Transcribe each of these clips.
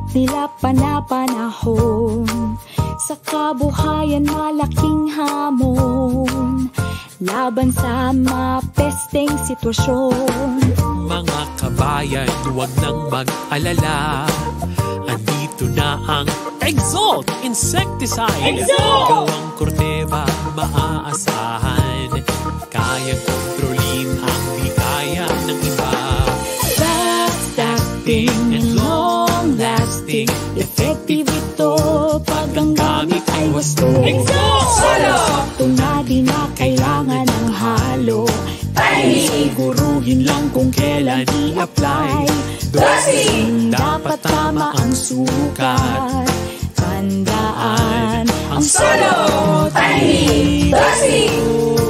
nila panapanahon. Sa kabuhayan malaking hamon, laban sa mapesteng sitwasyon. Mga kabayan, huwag nang mag-alala, andito na ang Exalt Insecticide. Gawang Corteva, maaasahan, kayang kontrolin ang di kaya ng iba. Fast acting and long lasting, effective ito pag ang gamit ay wasto. Sakto na di na kailangan ng halo, siguruhin lang kung kailan i-apply. Dosing, dapat tama ang sukat. Tandaan, ang solo tiny dosing.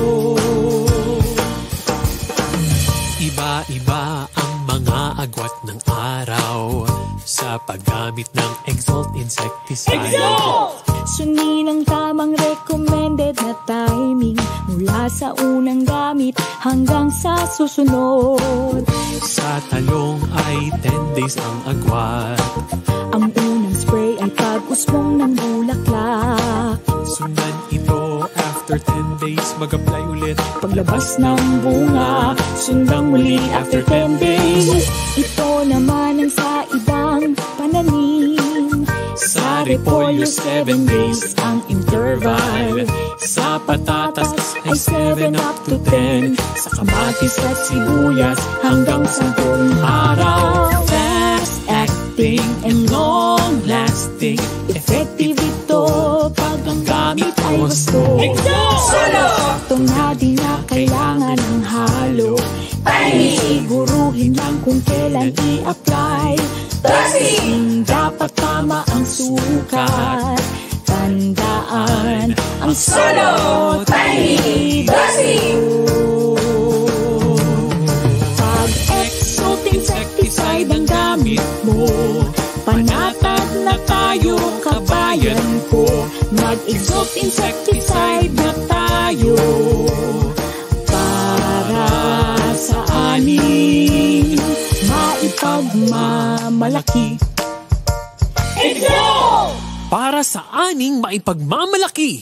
Iba-iba ang mga agwat ng araw sa paggamit ng Exalt Insecticide. Sundin ang tamang recommended na timing mula sa unang gamit hanggang sa susunod. Sa talong ay 10 days ang agwat. Ang unang spray ay pag-usbong ng bulaklak. Sundan ito after 10 days, mag-apply ulit. Paglabas ng bunga, sundang muli after 10 days. Ito naman ang sa ibang pananim. Sa repolyo 7 days ang interval. Sa patatas ay 7 up to 10. Sa kamatis at sibuyas hanggang 10 araw. Fast acting and long lasting, effective ito pag ang gamit ay wasto. Sakto na di na kailangan ng halo, siguruhin lang kung kailan i-apply. Dosing, dapat tama ang sukat. Tandaan, ang solo tiny dosing. Pag Exalt Insecticide ang gamit mo, panatag na tayo kabayan ko. Mag-Exalt Insecticide na tayo para sa aning maipagmamalaki. Exalt! Para sa aning maipagmamalaki.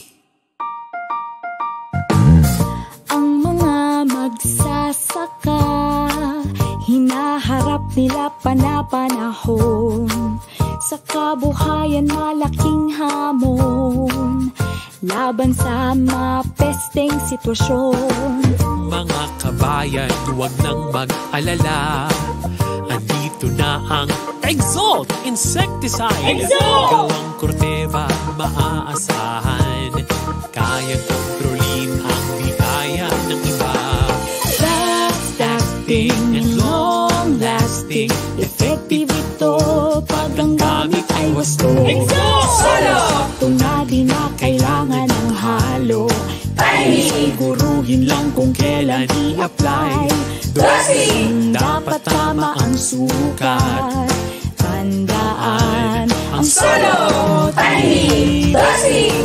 Ang mga magsasaka, hinaharap nila panapanahon. Sa kabuhayan malaking hamon, laban sa mapesteng sitwasyon. Mga kabayan, huwag nang mag-alala, andito na ang Exalt Insecticide. Gawang Corteva, maaasahan, kayang kontrolin ang di kaya ng iba. Fast acting and long lasting, effective ito pag ang gamit ay wasto. Sakto na di na kailangan ng halo, siguruhin lang kung kailan i-apply. Dosing, dapat tama ang sukat. Tandaan, ang solo tiny dosing.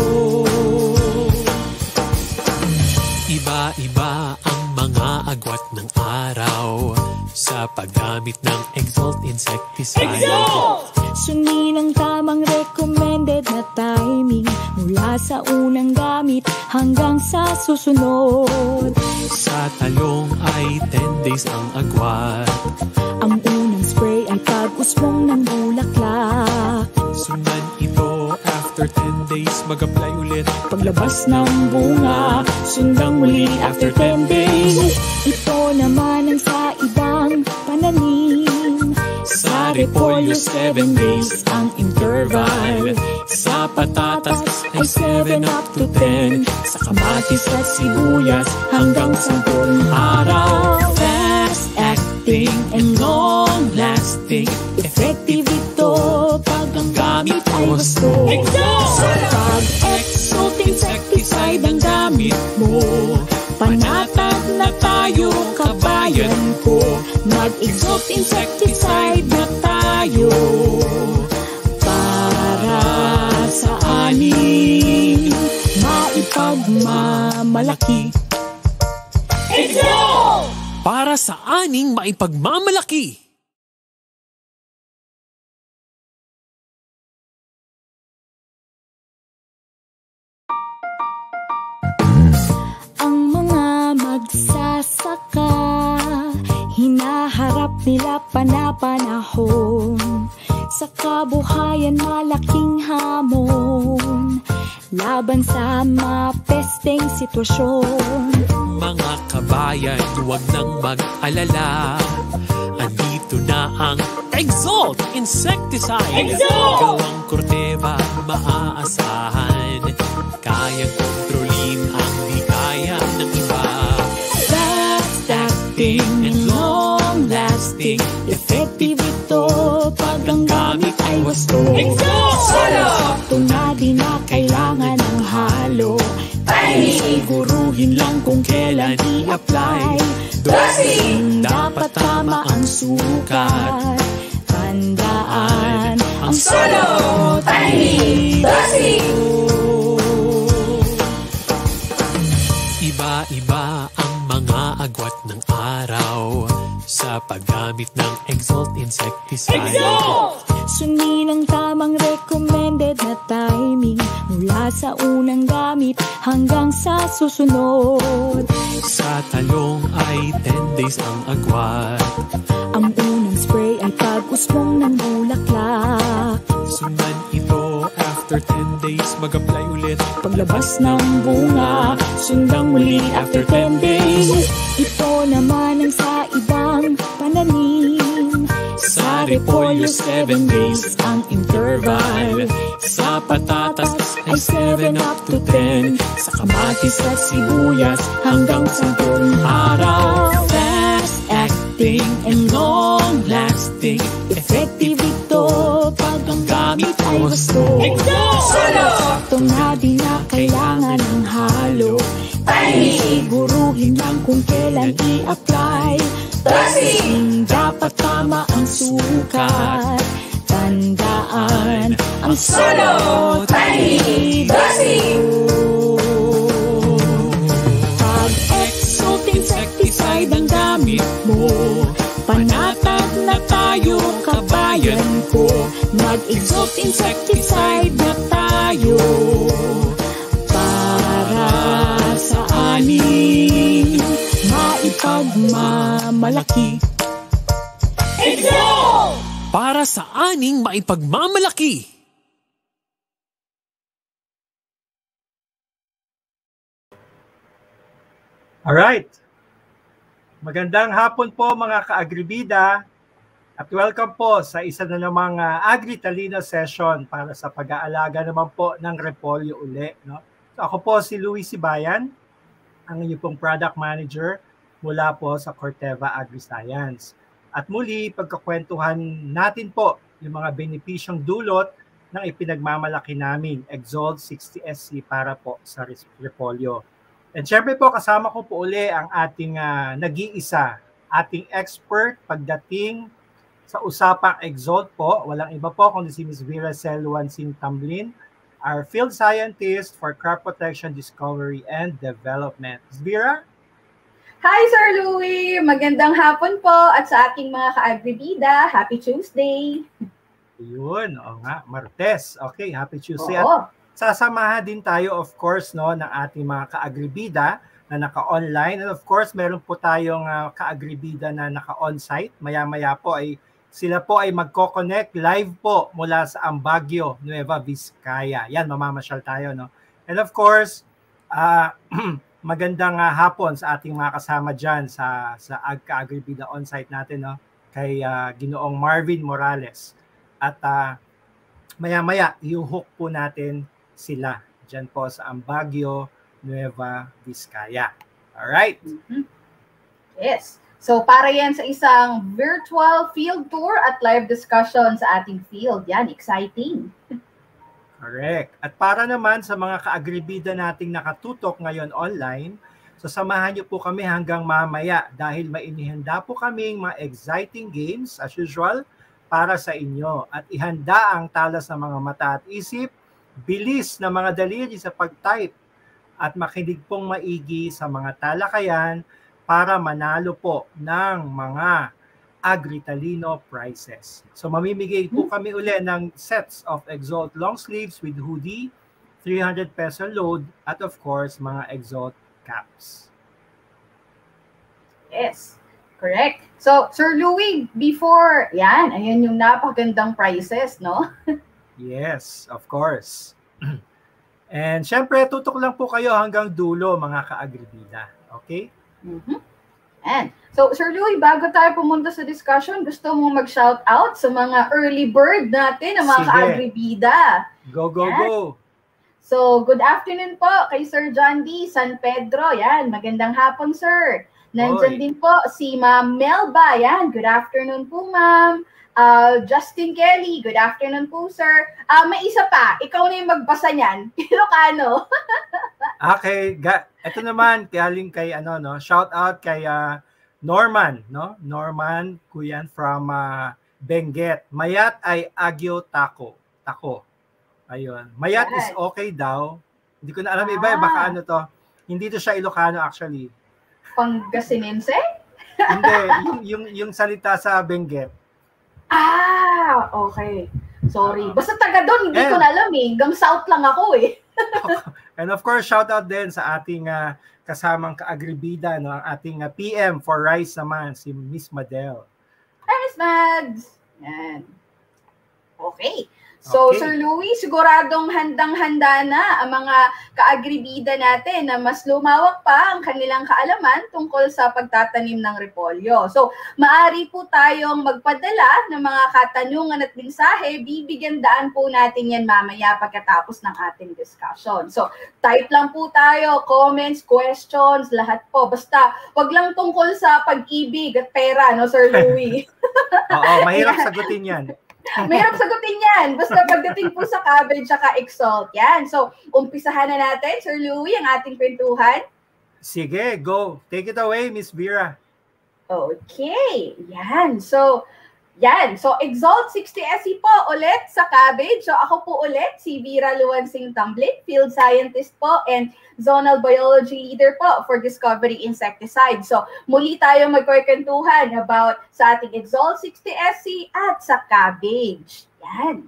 Iba-iba ang mga agwat ng araw sa paggamit ng Exalt Insecticide. Sundin ang tamang recommended na timing mula sa unang gamit hanggang sa susunod. Sa talong ay 10 days ang agwat. Ang unang spray ay pag-usbong ng bulaklak. Sundan ito after 10 days, mag-apply ulit. Paglabas ng bunga, sundang muli after 10 days. Ito naman ang sa ibang pananim. Sa repolyo 7 days ang interval. Sa patatas ay 7 up to 10. Sa kamatis at sibuyas hanggang 10 araw. Fast acting and long lasting, effective ito pag ang gamit ay wasto. Pag Exalt Insecticide ang gamit mo, panatag na tayo kabayan ko. Mag-Exalt Insecticide na tayo para sa aning maipagmamalaki. Exalt! Para sa aning maipagmamalaki. nila panapanahon. Sa kabuhayan malaking hamon, laban sa mapesteng sitwasyon. Mga kabayan, huwag nang mag-alala. Andito na ang Exalt Insecticide. Gawang Corteva, maaasahan. Kayang kontrolin ang di kaya ng iba. Fast-acting and long-lasting, effective ito pag ang gamit ay wasto. Sakto na di na kailangan ng halo. Siguruhin lang kung kailan i-apply. Dosing dapat tama ang sukat. Tandaan ang solo tiny dosing. Iba-iba ang mga agwat ng araw sa paggamit ng Exalt Insecticide. Sundin ang tamang recommended na timing mula sa unang gamit hanggang sa susunod. Sa talong ay 10 days ang agwat. Ang unang spray ay pag-usbong ng bulaklak. Sundan ito after 10 days, mag-apply ulit. Paglabas ng bunga, sundang muli after 10 days. Ito naman ang sa ibang pananim. Sa repolyo 7 days ang interval. Sa patatas ay 7 up to 10. Sa kamatis at sibuyas hanggang 10 araw. Fast-acting and long-lasting, effective ito pag ang gamit ay wasto. Sakto na di na kailangan ng halo. Siguruhin lang kung kailan i-apply. Dosing dapat tama ang sukat. Tandaan ang solo tiny dosing. Pag Exalt Insecticide ang gamit mo, panatag na tayo kabayan ko. Mag-Exalt Insecticide na tayo para sa ani maipagmamalaki. Exalt! Para sa aning maipagmamalaki. Alright. Magandang hapon po mga ka-agribida at welcome po sa isa na namang Agri-Talino session para sa pag-aalaga naman po ng repolyo uli. No? So ako po si Luis Sibayan, ang inyong pong product manager mula po sa Corteva Agri-Science. At muli, pagkakwentuhan natin po yung mga benepisyong dulot ng ipinagmamalaki namin, Exalt 60SC para po sa repolyo. And syempre po, kasama ko po uli ang ating nag-iisa, ating expert pagdating sa usapang Exalt po. Walang iba po kundi si Ms. Vera Selwan-Sin Tamblin, our field scientist for crop protection, discovery, and development. Ms. Vera? Hi, Sir Louie! Magandang hapon po at sa aking mga ka-agribida, Happy Tuesday! Yun, o nga, Martes. Okay, Happy Tuesday. Oo. At sasamahan din tayo, of course, no, ng ating mga ka-agribida na naka-online. And of course, meron po tayong ka-agribida na naka-on-site. Maya-maya po ay sila po ay magko-connect live po mula sa Baguio, Nueva Vizcaya. Yan, mamamasyal tayo, no? And of course, magandang hapon sa ating mga kasama dyan sa Ka-Agribida on-site natin, no? Kay Ginoong Marvin Morales. At maya-maya, i-hook po natin sila dyan po sa Baguio, Nueva Vizcaya. Alright? Mm-hmm. Yes. So para yan sa isang virtual field tour at live discussion sa ating field. Yan, exciting. Correct. At para naman sa mga ka-agribida nating nakatutok ngayon online, so samahan niyo po kami hanggang mamaya dahil may inihanda po kaming mga exciting games as usual para sa inyo. At ihanda ang talas ng mga mata at isip, bilis na mga daliri sa pag-type at makinig pong maigi sa mga talakayan para manalo po ng mga Agri-Talino prizes. So mamimigay po kami uli ng sets of Exalt long sleeves with hoodie, 300 peso load, at of course, mga Exalt caps. Yes. Correct. So, Sir Louie, before, ayan yung napakagandang prices, no? Yes, of course. And syempre, tutok lang po kayo hanggang dulo, mga ka-agribida. Okay? And so, Sir Louie, bago tayo pumunta sa discussion, gusto mo mag-shout out sa mga early bird natin, ang mga Sige. ka-agribida. Go, go, go! So, good afternoon po kay Sir John D. San Pedro. Yan, magandang hapon, sir. Nandyan din po si Ma'am Melba. Yan, good afternoon po, ma'am. Justin Kelly, good afternoon po, sir. May isa pa, ikaw na yung magbasa niyan. Ilocano. Okay, ito naman, galing kay, shout out kay Norman, no? Norman Kuyan from Benguet. Mayat ay Agyo Tako. Ayun. Mayat is okay daw. Hindi ko na alam iba, baka to. Hindi to siya Ilocano actually. Pangasinense? Hindi, yung salita sa Benguet. Okay. Sorry. Basta taga doon, hindi ko na alam eh. Hanggang south lang ako eh. And of course, shout out din sa ating kasamang ka-agribida, no? Ang ating PM for Rice naman, si Miss Madel. Hi, Miss Mads! Yan. Okay. So, Sir Louie, siguradong handang-handa na ang mga ka-agribida natin na mas lumawak pa ang kanilang kaalaman tungkol sa pagtatanim ng repolyo. So, maaari po tayong magpadala ng mga katanungan at mensahe. Bibigyan daan po natin yan mamaya pagkatapos ng ating discussion. So, type lang po tayo, comments, questions, lahat po. Basta, wag lang tungkol sa pag-ibig at pera, no, Sir Louie? Oo, mahirap sagutin yan. Mahirap sagutin yan. Basta pagdating po sa cabbage at exalt. Yan. So, umpisahan na natin, Sir Louie, ang ating kwentuhan. Sige, go. Take it away, Miss Vera. Okay. Yan. So, Exalt 60 SE po ulit sa cabbage. So, ako po ulit, si Vera Luansing Tumbling, field scientist po and zonal biology leader po for Discovery Insecticide. So, muli tayo magkwentuhan about sa ating Exalt 60 SE at sa cabbage. Yan.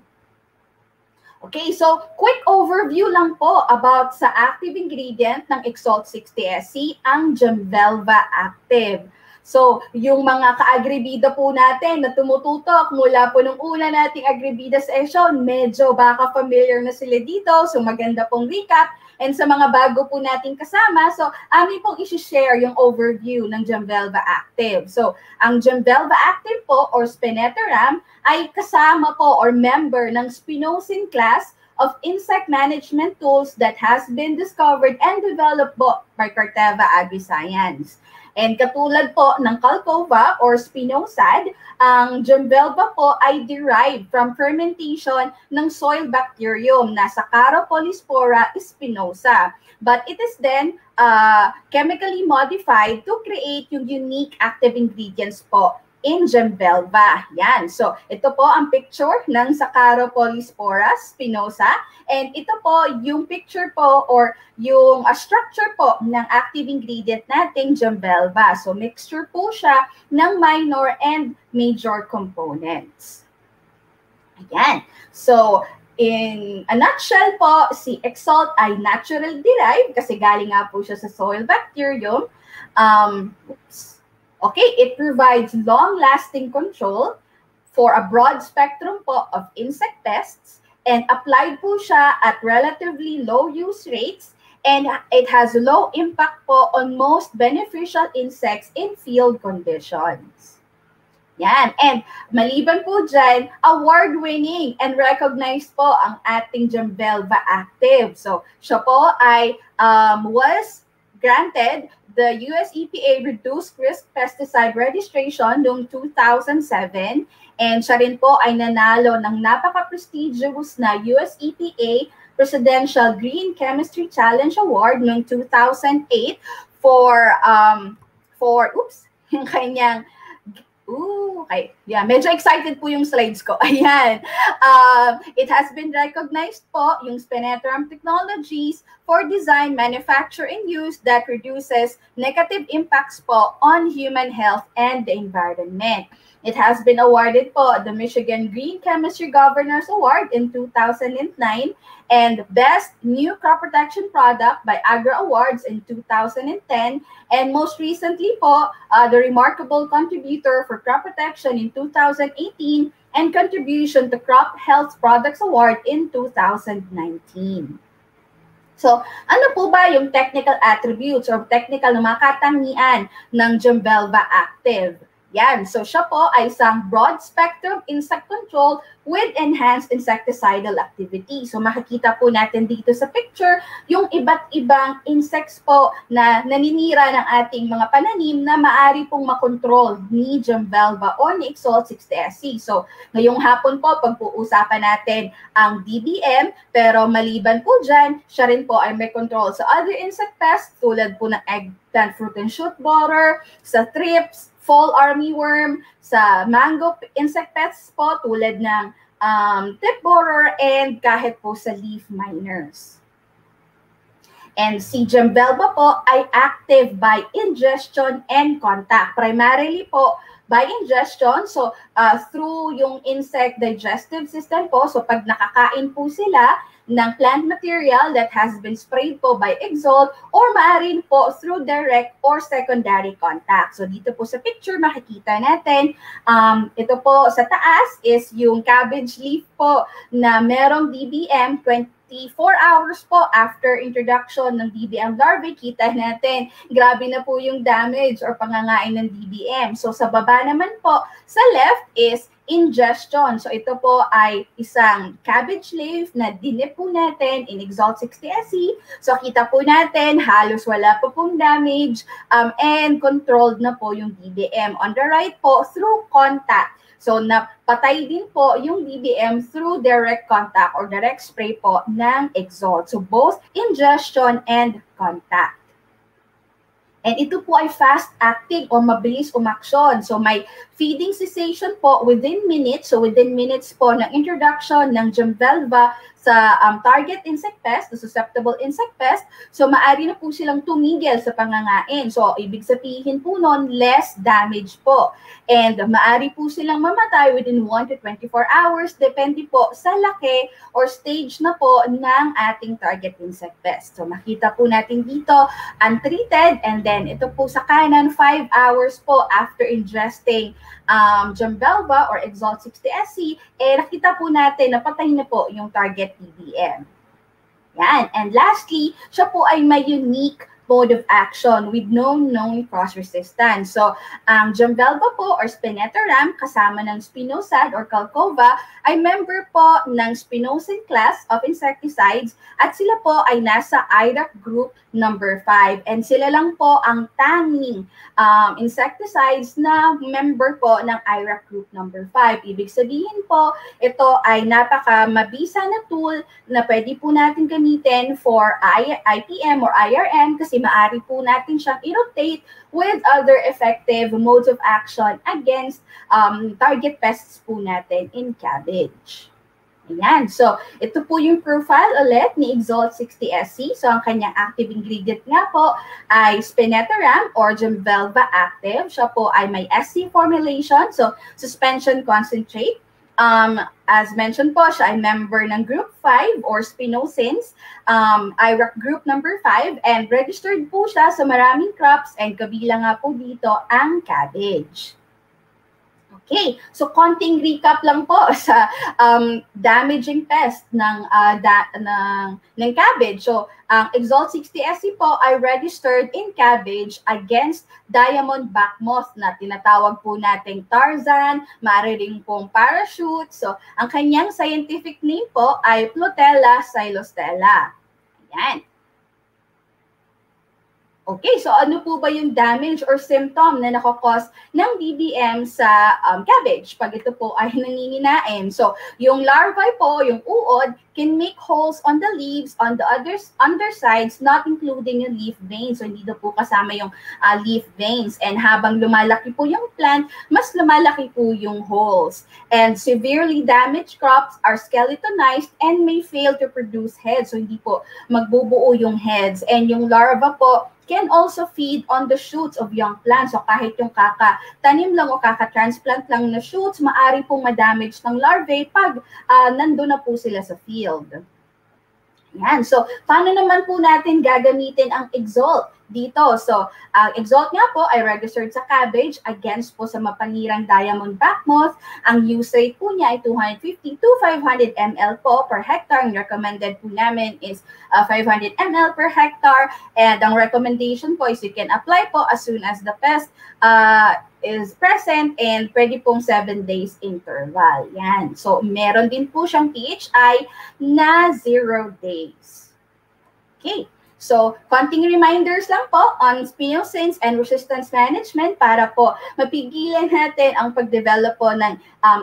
Okay, so quick overview lang po about sa active ingredient ng Exalt 60 SE, ang Jemvelva Active. So, yung mga ka-agribida po natin na tumututok mula po nung una nating agribida session, medyo baka familiar na sila dito. So, maganda pong recap. And sa mga bago po nating kasama, so, amin pong isi-share yung overview ng Jemvelva Active. So, ang Jemvelva Active po, or Spinetoram, ay kasama po or member ng Spinosyn class of insect management tools that has been discovered and developed po by Corteva Agriscience. And katulad po ng Calcova or Spinosad, ang Jemvelva po ay derived from fermentation ng soil bacterium na Saccharopolyspora spinosa. But it is then chemically modified to create yung unique active ingredients po in Jemvelva. Yan. So, ito po ang picture ng Saccharopolyspora spinosa. And ito po yung picture po or yung structure po ng active ingredient nating Jemvelva. So, mixture po siya ng minor and major components. Ayan. So, in a nutshell po, si Exalt ay natural derived kasi galing nga po siya sa soil bacterium. Okay, it provides long-lasting control for a broad spectrum po of insect pests and applied po siya at relatively low use rates and it has low impact po on most beneficial insects in field conditions. Yan. And maliban po dyan, award-winning and recognized po ang ating Jemvelva Active. So, siya po ay was granted the US EPA Reduced Risk Pesticide Registration noong 2007 and siya rin po ay nanalo ng napaka-prestigious na US EPA Presidential Green Chemistry Challenge Award noong 2008 for yung kanyang okay. Yeah, medyo excited po yung slides ko. Ayan. It has been recognized po yung Spinetoram technologies for design, manufacture, and use that reduces negative impacts po on human health and the environment. It has been awarded po the Michigan Green Chemistry Governors Award in 2009 and Best New Crop Protection Product by Agri Awards in 2010, and most recently po, the Remarkable Contributor for Crop Protection in 2018 and Contribution to Crop Health Products Award in 2019. So, ano po ba yung technical attributes or technical na mga katangian ng Jemvelva Active? Yan. So, siya po ay isang broad-spectrum insect control with enhanced insecticidal activity. So, makikita po natin dito sa picture yung iba't ibang insects po na naninira ng ating mga pananim na maaari pong makontrol ni Jemvelva o ni Exalt 60SC. So, ngayong hapon po, pag-uusapan natin ang DBM, pero maliban po dyan, siya rin po ay may control sa other insect pests tulad po ng eggplant fruit and shoot borer, sa thrips, fall armyworm, sa mango insect pests po tulad ng tip borer, and kahit po sa leaf miners. And si Jemvelva po ay active by ingestion and contact. Primarily po by ingestion, so through yung insect digestive system po, so pag nakakain po sila ng plant material that has been sprayed po by Exalt, or maaari po through direct or secondary contact. So dito po sa picture makikita natin, ito po sa taas is yung cabbage leaf po na merong DBM 24 hours po after introduction ng DBM larvae. Kita natin, grabe na po yung damage or pangangain ng DBM. So sa baba naman po, sa left is ingestion. So ito po ay isang cabbage leaf na dinip po natin in Exalt 60SC. So kita po natin, halos wala po pong damage and controlled na po yung DBM. On the right po, through contact. So napatay din po yung DBM through direct contact or direct spray po ng Exalt. So both ingestion and contact. And ito po ay fast-acting o mabilis umaksyon. So may feeding cessation po within minutes. So within minutes po ng introduction ng Jemvelva sa target insect pest, the susceptible insect pest, so maaari na po silang tumigil sa pangangain. So ibig sabihin po nun, less damage po. And maaari po silang mamatay within 1 to 24 hours, depende po sa laki or stage na po ng ating target insect pest. So makita po natin dito, untreated, and then ito po sa kanan, 5 hours po after ingesting Jemvelva or Exalt 60SC, nakita po natin na patay na po yung target DBM. Yan. And lastly, siya po ay may unique mode of action with no known cross-resistance. So, ang Jemvelva po or Spinetoram kasama ng Spinosad or Calcova ay member po ng Spinosyne class of insecticides at sila po ay nasa IRAC group number 5. And sila lang po ang tanging insecticides na member po ng IRAC group number 5. Ibig sabihin po, ito ay napaka-mabisa na tool na pwede po natin gamitin for IPM or IRM kasi maaari po natin siyang i-rotate with other effective modes of action against target pests po natin in cabbage. Ayan. So, ito po yung profile ulit ni Exalt 60SC. So, ang kanyang active ingredient nga po ay Spinetoram or Jemvelva Active. Siya po ay may SC formulation, so suspension concentrate. As mentioned po, siya ay member ng Group 5 or Spinosynes, IRAC Group number 5, and registered po siya sa maraming crops and kabilang nga po dito ang cabbage. Okay, so konting recap lang po sa damaging pest ng cabbage. So, ang Exalt 60SC po ay registered in cabbage against diamond back moth na tinatawag po nating Tarzan, maaari rin pong parachute. So, ang kanyang scientific name po ay Plotella xylostella. Ayan. Okay, so ano po ba yung damage or symptom na nakakos ng DBM sa cabbage pag ito po ay nanginginain? So, yung larvae po, yung uod, can make holes on the leaves, on the undersides, not including yung leaf veins. So, hindi na po kasama yung leaf veins. And habang lumalaki po yung plant, mas lumalaki po yung holes. And severely damaged crops are skeletonized and may fail to produce heads. So, hindi po magbubuo yung heads. And yung larva po can also feed on the shoots of young plants. So kahit yung kakatanim lang o kakatransplant lang na shoots, maaari pong madamage ng larvae pag nandun na po sila sa field. Yan. So, paano naman po natin gagamitin ang Exalt dito? So, ang Exalt nga po ay registered sa cabbage against po sa mapanirang diamond back moth. Ang use rate po niya ay 250 to 500 ml po per hectare. Ang recommended po namin is 500 ml per hectare. And ang recommendation po is you can apply po as soon as the pest is present and pwede pong 7 days interval. Yan. So, meron din po siyang PHI na 0 days. Okay. So, konting reminders lang po on spinosins and resistance management para po mapigilan natin ang pag-develop po ng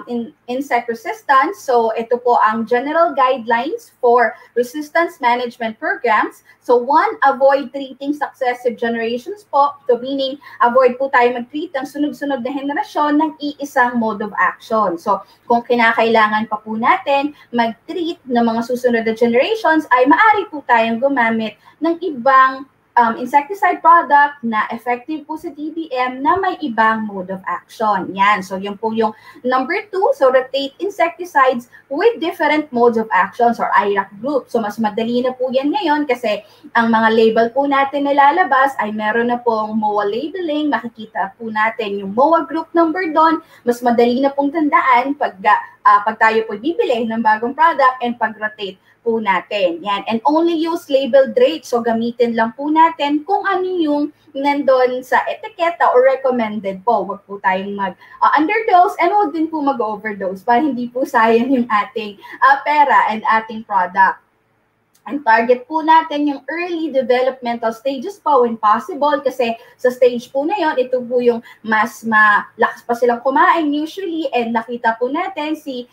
insect resistance. So, ito po ang general guidelines for resistance management programs. So, 1, avoid treating successive generations po. So, meaning, avoid po tayo mag-treat ng sunod-sunod na henerasyon ng iisang mode of action. So, kung kinakailangan pa po natin mag-treat ng mga susunod na generations, ay maaari po tayong gumamit ng ibang insecticide product na effective po sa DBM na may ibang mode of action. Yan. So, yun po yung number 2. So, rotate insecticides with different modes of actions or IRAC group. So, mas madali na po yan ngayon kasi ang mga label po natin na lalabas ay meron na pong MOA labeling. Makikita po natin yung MOA group number doon. Mas madali na pong tandaan pag tayo po bibili ng bagong product and pag-rotate po natin. Yan. And only use labeled rates. So, gamitin lang po natin kung ano yung nandun sa etiketa or recommended po. Huwag po tayong mag-underdose and huwag din po mag-overdose para hindi po sayang yung ating pera and ating product. Ang target po natin yung early developmental stages po when possible kasi sa stage po na yon, ito po yung mas malakas pa silang kumain usually and nakita po natin si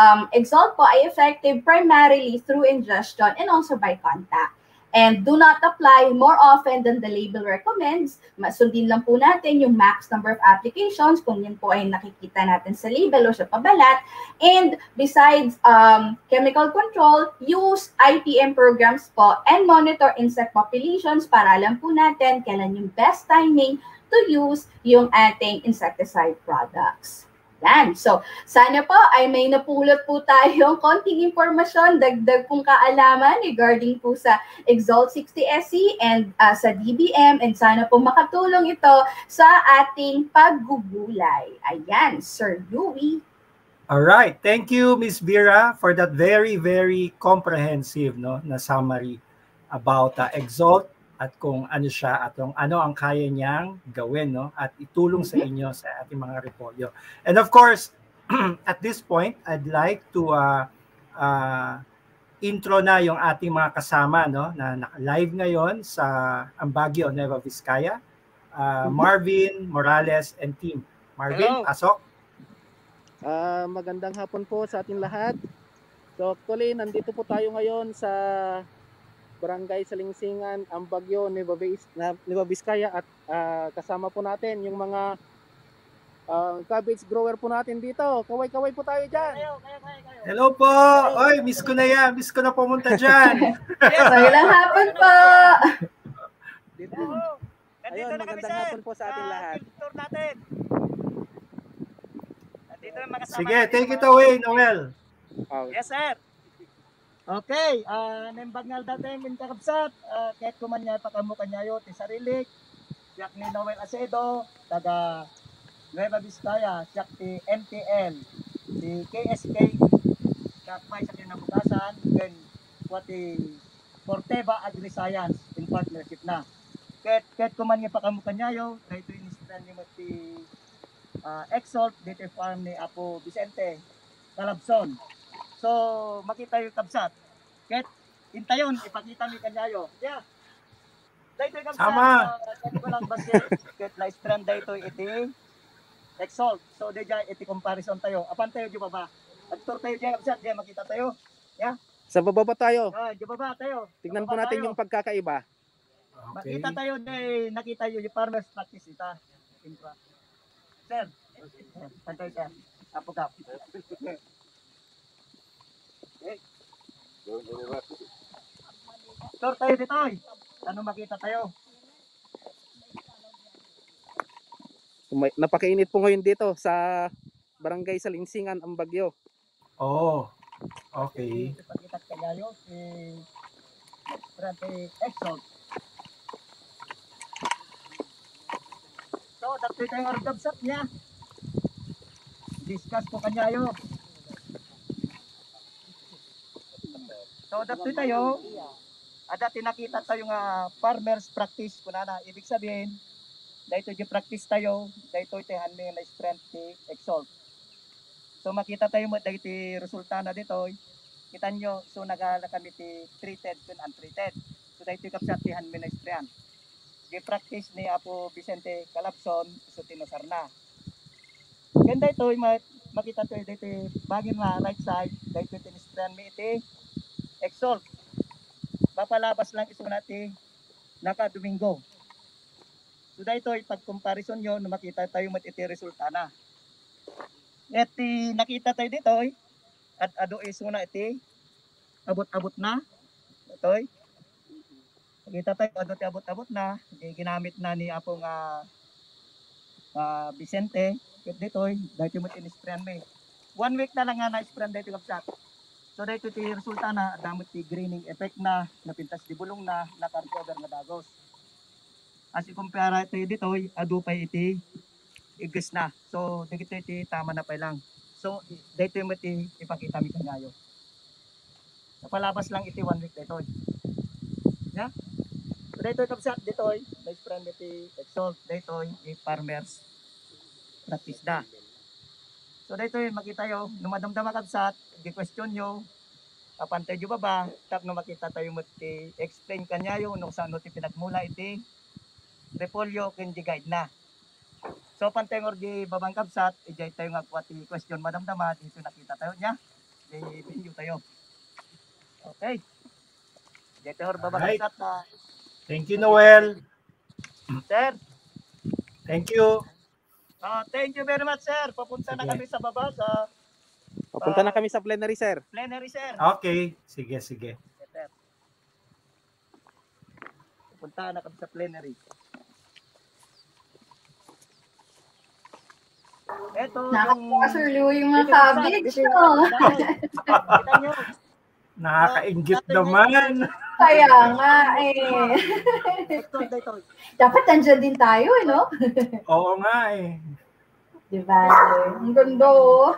Exalt po ay effective primarily through ingestion and also by contact. And do not apply more often than the label recommends. Sundin lang po natin yung max number of applications kung yun po ay nakikita natin sa label o sa pabalat. And besides chemical control, use IPM programs po and monitor insect populations para alam po natin kailan yung best timing to use yung ating insecticide products. Yan. So, sana po ay may napulot po tayong konting impormasyon, dagdag pong kaalaman regarding po sa Exalt 60SC and sa DBM and sana po makatulong ito sa ating paggugulay. Ayan, Sir Louie. All right. Thank you, Ms. Vera, for that very, very comprehensive na summary about Exalt at kung ano siya at kung ano ang kaya niyang gawin at itulong sa inyo sa ating mga repolyo. And of course, at this point, I'd like to intro na yung ating mga kasama na live ngayon sa Ambagyo, Nueva Vizcaya, Marvin Morales and team. Marvin, pasok. Magandang hapon po sa ating lahat. So actually, nandito po tayo ngayon sa Barangay Salingsingan, Ambagyo, Nueva Vizcaya at kasama po natin yung mga cabbage grower po natin dito. Kaway-kaway po tayo dyan. Hello po! Oy, miss ko na yan. Miss ko na pumunta dyan. Magandang hapon po! Dito. Ayun, magandang hapon po sa ating lahat. Tour natin. Sige, take it away, Noel. Yes, sir. Okay, nembagnal dating mintakabsat, kahit kuman niya pakamukan niya ti Sarilik, siyak ni Noel Acedo, taga Nueva Vizcaya, siyak ti MTL, ti KSK, kakmay sa kinabukasan, then pati Forteva Agri-Science in partnership na. Kahit kuman niya pakamukan niya yo, kahit ito inisipran niya ti Exalt, dito farm ni Apo Vicente, Calabson. So, makita yung kabsat. Kahit intayon, ipakita mi kanyayo. Yeah. Dahito yung Sama. Dahito ko lang basket na strand dahito iti exalt. So dahito iti comparison tayo. Apan tayo di ba? Agtor tayo dyan kapsat. Dyan makita tayo. Yeah. Sa baba pa tayo. Di ba tayo? Tignan po natin yung pagkakaiba. Okay. Makita tayo dahil nakita yung farmer's practice ita. Infra. Sir. Pantay sir. Apogap. Tur tayo dito. Ano makita tayo? Napakainit po ngayon dito sa barangay Salingsingan, ang Bagyo. Oh. Okay. Pakita kayo si Trante Exalt. So, dati tayong orgabsat niya. Discuss po kanyayo. So, dati tayo, dati nakita tayo nga farmer's practice kunana. Ibig sabihin, dahito yung practice tayo, dahito ito handling na strength ni Exalt. So, makita tayo mo dahito resulta na dito. Kita nyo, so nagala kami ti treated and untreated. So, dahito yung kapsat ti handling na strength. Yung practice ni Apo Vicente Calapson, so tinusar na. Ganda ito, makita tayo dito bagin na right side, dahito yung strand mi iti Exalt. Papalabas lang iso natin naka-Domingo. So dito pag comparison nyo, makita tayo iti resulta na. At nakita tayo dito, at ado iso na iti abot-abot na. Ito, nakita tayo ado iti abot-abot na. Ginamit na ni Apong Vicente. Dito, dito mo in-sprayan mo. 1 week na lang nga na-sprayan dito kapsat. So dito iti resulta na, damot ti greening effect na, napintas di bulong na, naka-recover na dagos. As i-compare ito dito, ado pa iti igis na. So dito iti tama na pa lang. So dito mo iti ipakita mi kanyayo. Napalabas lang iti 1 week dito. Yeah? So dito kapsat dito, na-sprayan iti Exalt, dito i-farmers practice na. So dito makita yo, numadamdama kapsat, di-question nyo, kapantay nyo ba, tap na makita tayo mo explain kanya yo, no saan ti pinagmula iti repolyo kundi guide na. So pantay ngor di babang kapsat, ijay tayo nga kwati question madamdama, dito nakita tayo niya, di video tayo. Okay. Dito ngor babang kapsat na. Thank you, Noel. Sir. Thank you. Thank you very much, sir. Papunta na kami sa baba sa Papunta na kami sa plenary, sir. plenary, sir. Okay. Sige, sige. Yes, sir. Papunta na kami sa plenary. Ito Nakakasulo yung mga cabbage, no? Kita nyo. Nakakaingit naman. Kaya nga, eh. Dito. Dapat nandyan din tayo, eh, no? Oo nga eh. Diba? Ang ganda, oh.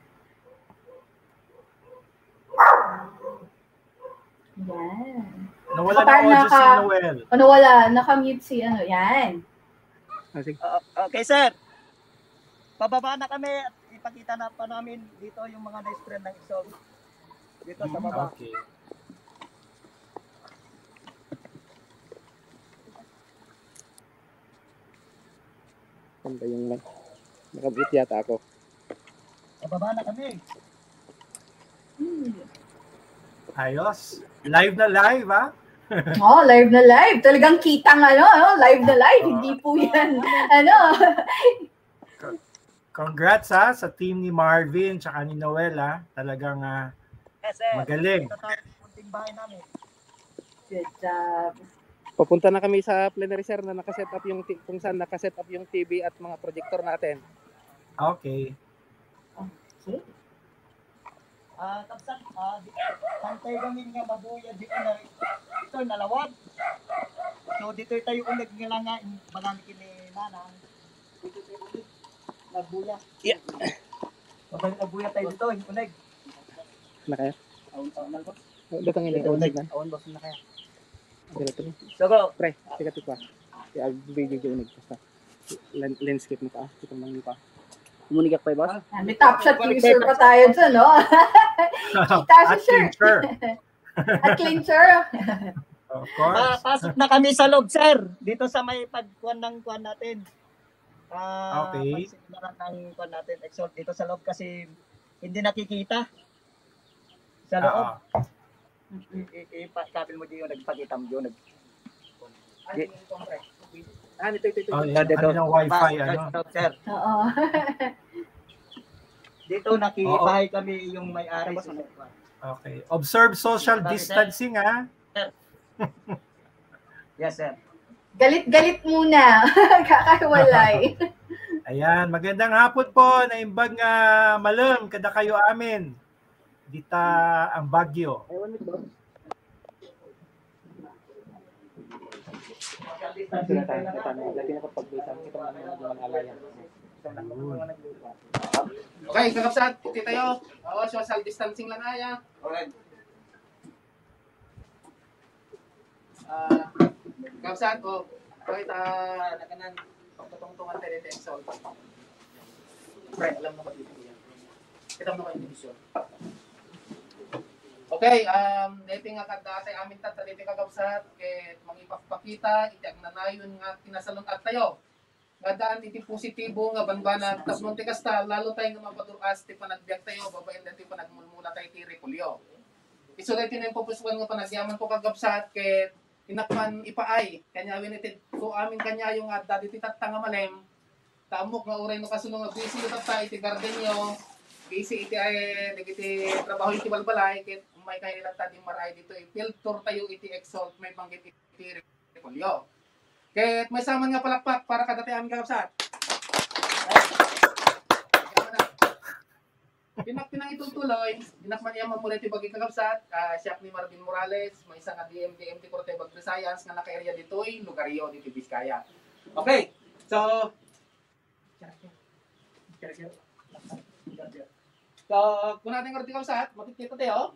Yan. Nawala Parang na audio si Noel. Ano wala? Nakamute si ano. Yan. Okay, sir. Pababa na kami at ipakita na pa namin dito yung mga nice friend ng Exalt. Dito sa baba. Okay. Ganda yung nakabit yata ako. Pababa na kami. Ayos. Live na live, ha? Oh, live na live. Talagang kitang live na live. Hindi po yan, Congrats ha sa team ni Marvin tsaka ni Noel ha. Talagang Yes, sir. magaling. Ito tayo yung kunting bahay namin. Good job. Papunta na kami sa plenary, sir, na nakaset up yung kung saan nakaset up yung TV at mga projector natin. Okay. Okay. Tapsan, pantay kami nga mabuya dito na ito nalawag. So dito tayo unig nga lang nga marami kini nanang. Dito tayo unig. Nagbuya. Yeah. Pag nagbuya tayo dito, unig. Na kaya? Awan na ba? Lutang ini ko Unig. na. Awan ba na kaya? Dito. So go. Pre, sikat pa. Ya video yung unig basta. Landscape na ka. Kita lang pa. Kumunigak pa ba? May top shot user pa tayo dyan, no? Kita At si sir. clincher. At clincher. Of course. Pasok na kami sa loob, sir. Dito sa may pagkuhan ng kuhan natin. Okay. Pagsimulan ng kuhan natin. Exalt dito sa loob kasi hindi nakikita. Sa loob. Kapil mo diyo, nagpakita mo diyo. Ito. Oh, yan. Ano yung wifi, ano? Sir. Oo. Dito nakikipahay kami yung may-ari. Okay. Observe social distancing, ha? Yes, sir. Galit-galit muna. Kakaiwalay. Ayan, magandang hapon po, naimbag nga malam, kada kayo amin. Dita ang Baguio. Okay, kakapsat, iti tayo. Oo, social distancing lang aya. Kakapsat, okay, nakanan, pagtutungtungan tayo dito yung sol. Pre, alam mo ko dito yan. Kita mo ko yung division. Okay, dito nga kadate amin tata dito kakapsat, ket mangipakita, itiag na nayon nga kinasalon at tayo. Gadaan iti positibo nga banbanag tapnon ti kasta lalo tayo nga mapaduras ti panagbiag tayo babaen dati panagmulmula tayo ti Repolyo. Iso dati na pupusuan nga panagyaman ko kagapsat ket inakman ipaay kanya winited ko amin kanya yung dati ti tatta nga malem tamok nga uray no kasunong nga busy tatta iti gardenyo busy iti ay nagiti trabaho iti balbalay ket may kay nilata di maray dito i-filter tayo iti Exalt may banggit iti Repolyo. Ket may saman nga palakpak para kadati amin kakapsat. Pinang itutuloy, dinakman niya mamulay ti bagi kakapsat, siya ni Marvin Morales, may isang DMT Corte Bagre Science nga naka-area dito'y lugaryo dito Vizcaya. Okay, so kung natin korte kakapsat, makikita tayo.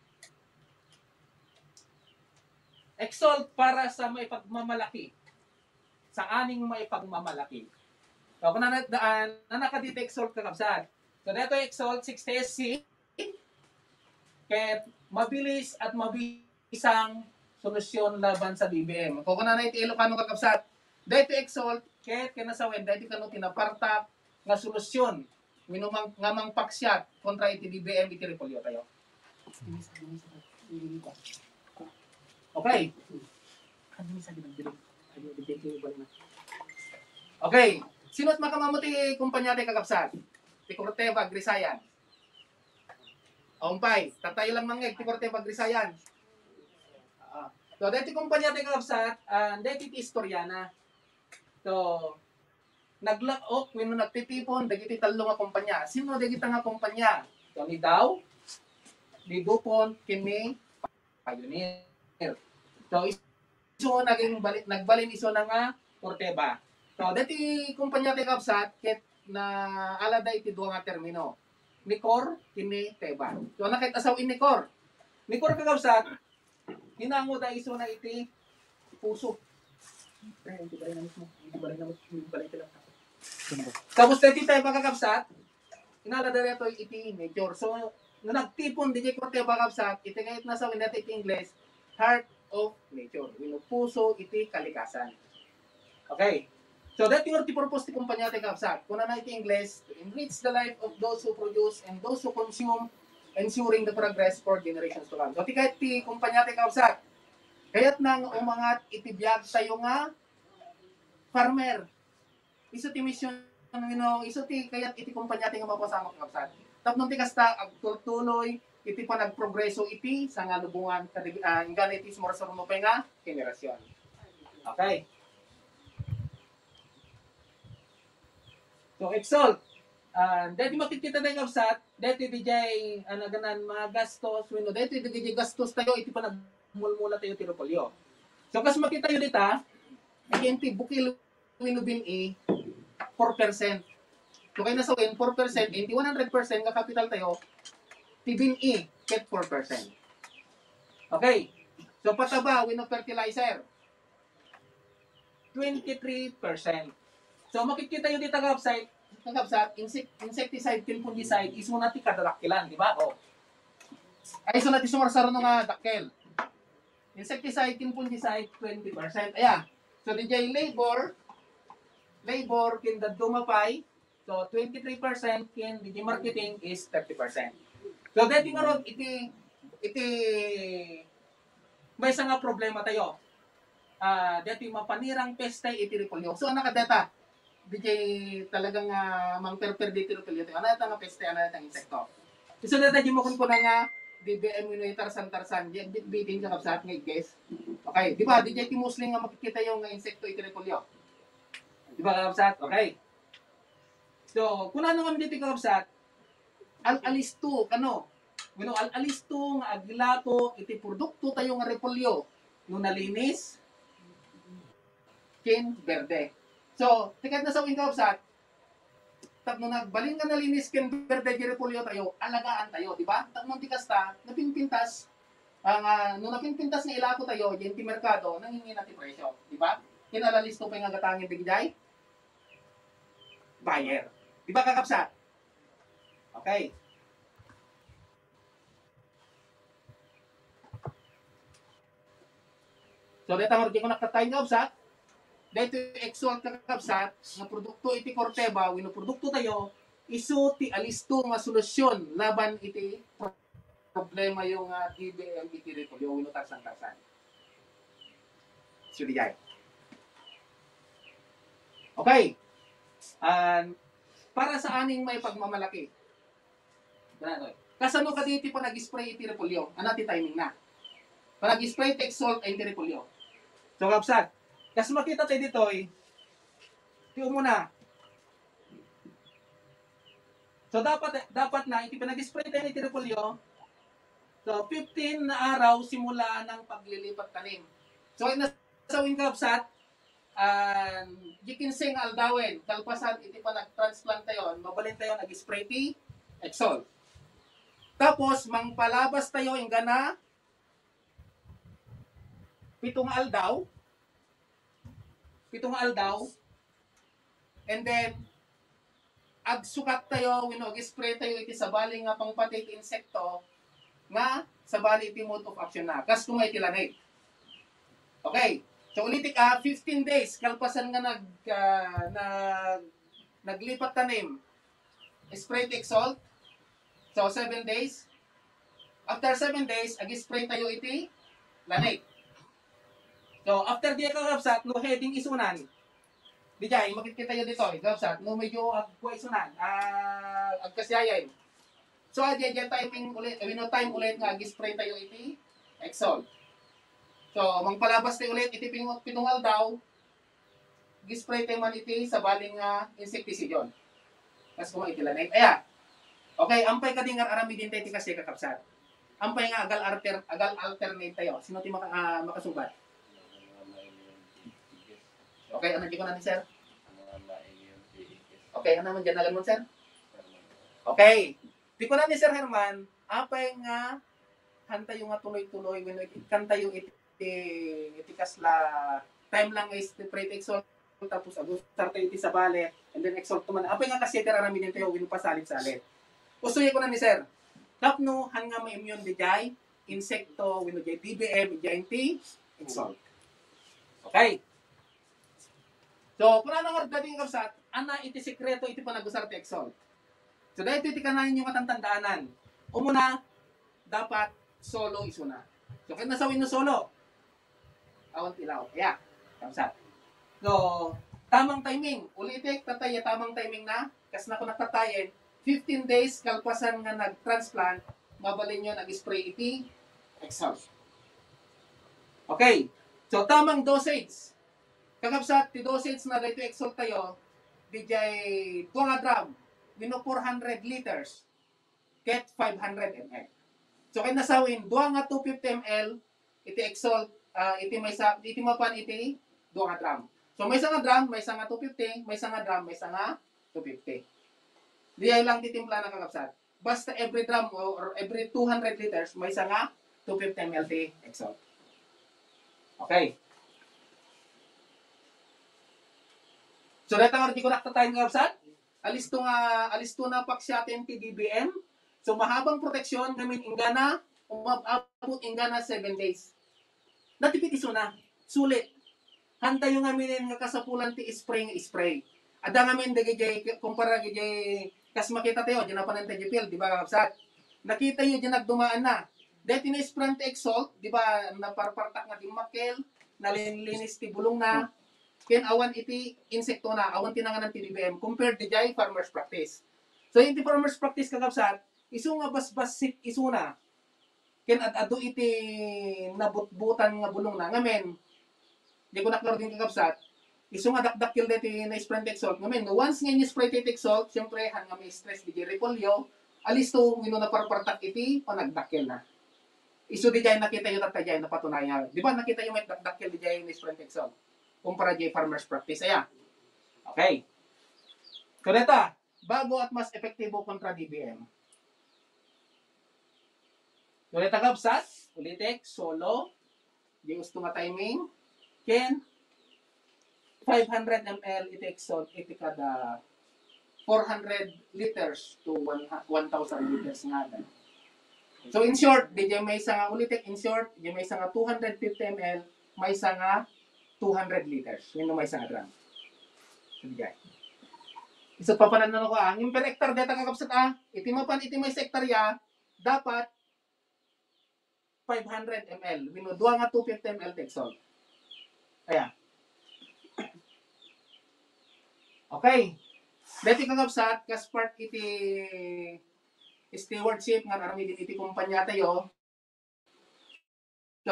Exalt para sa may pagmamalaki. Sa aning may pagmamalaki. So, kung nakadito Exalt kakapsat. So, dito Exalt 60SC, kaya mabilis at mabisang solusyon laban sa BBM. Kung nanay iti Ilocano kakapsat, dito Exalt, kaya kinasawen, dito kano tinapartak nga solusyon, minumang ngamang paksyat kontra iti BBM, iti Repolyo tayo. Okay. Okay. Sino't makamamuti kumpanya tayo kakapsat? Ti Corte Bagre Science. Umpay, tatayo lang mangeg ti Corte Bagre Science. So, dati kumpanya tayo kakapsat, dati ti istoryana. So, naglaok, when nagtitipon, dagiti talo nga kumpanya. Sino dagiti nga kumpanya? So, ni Dow, ni Dupont, Kimi, Pioneer. So, iso nagbalin iso na nga Corteva. So, dati kumpanya tayo kakapsat, ket na alada iti duwa nga termino. Nicor, kini Teba. So, nakit asaw in Nicor. Nicor kakapsat, hinango da iso na iti puso. Tapos dati tayo kakapsat, inalada rito iti nature. So, nung nagtipon di kay Corteva kakapsat, iti ngayit na sa dati iti English, heart of nature. Wino puso iti kalikasan. Okay. So that yung purpose ti kumpanya ti kakapsat. Kung na iti English, to enrich the life of those who produce and those who consume, ensuring the progress for generations to come. So ti kahit ti kumpanya ti kakapsat, kaya't nang umangat iti biyag tayo nga farmer. Iso ti mission, iso ti kayat iti kumpanya ti nga mapasama kakapsat. Tapos nung ti kasta, agtuloy, iti pa nagprogreso iti sa nga lubungan, nga iti sumorsorno pa nga generasyon. Okay. So, Exalt. Dati makikita tayo kapsat, dati dijay, ganan, mga gastos, dati dijay gastos tayo, iti pa nagmulmula tayo Repolyo. So, kas makita yun dita, iti bukil winubin 4%. So, kayo nasa win, 4%, iti 100% nga capital tayo, tibin get 4%. Okay. So, pataba, wino fertilizer, 23%. So, makikita yung dito website, insecticide, fungicide, is mo natin kadalakilan, di ba? Ay, so natin sumarsaro nga dakkel. Insecticide, kin fungicide, 20%. Ayan. So, DJ labor, kin dadumapay. So, 23%, kin DJ marketing is 30%. So, dati nga ron, iti, may isang nga problema tayo. Dati mapanirang peste iti repolyo. So, ano ka data? DJ talagang mangperper dito repolyo. Ano ito nga peste, ano ito insekto. So, data di mo kun na nga, DBM yun yung tarsan-tarsan. Bitin ka kapsat nga, guys. Okay, di ba? DJ Muslim nga makikita yung insekto iti repolyo. Di ba kapsat? Okay. So, kung ano nga dito kapsat, al-alisto, kano? Al-alisto nga aglato iti produkto tayo nga repolyo. Nung nalinis, kin berde. So, tikat na sa kapsat, nung nagbalin ka nalinis kin berde di repolyo tayo, alagaan tayo, di ba? Nung tikas ta, napinpintas, nung napinpintas nga ilato tayo, yung merkado, nangingi natin presyo, di ba? Kinalalisto pa yung agatangin bigday, buyer. Di ba kakapsat? Okay. So, dito marunong ko nakatay nga kapsat, dito exalt kakapsat, nga produkto iti Corteva, wino produkto tayo, iso ti alisto nga solusyon laban iti problema yung DBM iti repolyo, wino tarsan-tarsan. So, dijay. Okay. Para sa aning may pagmamalaki. Kasano ka dito pa nag-spray iti repolyo? Ano ti timing na? Pa nag-spray iti exalt ay iti repolyo. So, kapsat, kasi makita tayo dito, tiyo muna. So, dapat na, iti pinag-spray tayo iti repolyo. So, 15 na araw simula ng paglilipat tanim. So, nasawin kapsat, gikinsing aldawin, kalpasan, iti pa nag-transplant tayo, mabalin tayo, nag-spray iti exalt. Tapos, mangpalabas tayo, ingana, 7 aldaw, and then, agsukat tayo, ag-spray tayo iti sabali nga pangpatay iti insekto, nga sabali iti mode of action na. Kas kung may tilanay. Okay. So, ulitik 15 days, kalpasan nga naglipat tanim, spray iti exalt. So, 7 days. After 7 days, ag-spray tayo iti lanay. So, after di kakapsat, no heading isunan. Di dyan, makikita tayo dito, kakapsat, no medyo agwa isunan, agkasyayan. So, dyan timing ulit, time ulit nga, ag-spray tayo iti exalt. So, mangpalabas tayo ulit, iti pitungal daw, ag-spray tayo man iti sa baling insecticide. Kasi kung itilanay. Ayan. Okay, ampay ka din nga aramidin tayo iti kasi kakapsat. Ampay nga agal alternate tayo. Sino ti makasubat? Okay, ano di ko namin, sir? Okay, ano naman dyan nagan mo, sir? Okay. Di ko namin, Sir Herman, apay nga, kanta yung nga tuloy-tuloy, kanta yung itikas la, time lang is prate exalt, tapos start iti sa balet, and then exalt man. Apay nga kasi kararamin din tayo, pasalit-salit. Usuye ko namin, sir. Tapno, hanga may immune di jay, insekto, wino jay DBM, jay iti, exalt. Okay. So, kung ano nga dating kapsat, ana iti sekreto iti panagusar ti exalt. So, dahil iti kanahin yung katantandaanan. Umuna, dapat solo isuna. So, kaya nasawin no solo. Awan tilaw. Kaya, kapsat. So, tamang timing. Ulitik, tatay, tamang timing na. Kasi na kung nagtatayin, 15 days, kalpasan nga nag-transplant, mabalin nyo nag-spray iti exalt. Okay. So, tamang dosage. Kakapsat, ti dosage na dito exalt tayo, dijay 2 gram, wino 400 liters, get 500 ml. So, kaya nasawin, 2 nga 250 ml, iti exalt, iti mapan iti 2 gram. So, may nga drum, may nga 250, may nga drum, may nga 250. Diyay lang titimpla na kakapsat. Basta every drum or every 200 liters, may nga 250 ml ti exalt. Okay. So, dito nga rin ko nakatay ng kapsat. Alisto na paksyatin ti DBM. So, mahabang proteksyon, gamin ingana, umabot ingana 7 days. natipid iso na. Sulit. Hanta yung amin nga kasapulan ti spray. Ada ngamin dagay kumpara gay kas makita tayo diyan pa nang tagipil, di ba kapsat? Nakita yo diyan nagdumaan na. Dahil tinisprant exalt, di ba naparpartak nga di makel, nalinlinis ti bulong na. Ken awan iti insekto na, awan tinanganan ti DBM compared di jay farmers practice. So yung ti farmers practice kakapsat, isu nga basbasik isu na. Ken adu iti nabutbutan nga bulong na ngamen. Di ko naklaro din kakapsat. Isu nga dakdakil deti na sprint exalt ngamen. No, once nga ni spray ti exalt, syempre han nga may stress di repolyo, alis to wino na parpartak iti panagdakil na. Isu di jay nakita yung tatay na patunayan. Di ba nakita yung may dakdakil di jay na sprint exalt? Kumpara jay farmers practice. Ayan. Okay. Kureta, bago at mas epektibo kontra DBM. Kureta kapsat, ulitek, solo, di gusto nga timing, ken 500 ml itekson iti kada 400 liters to 1,000 liters nga. So in short, di may isa nga ulitek, in short, di may isa nga 250 ml, may isa nga 200 liters. Yun may isa nga drum. So papanan na ko yung per hectare data kakapsat iti mapan iti may sektarya, dapat 500 ml. Winudwa nga 250 ml tekson. Ayan. Okay. Dati kakapsat, kas part iti stewardship nga narami din iti kumpanya tayo. So,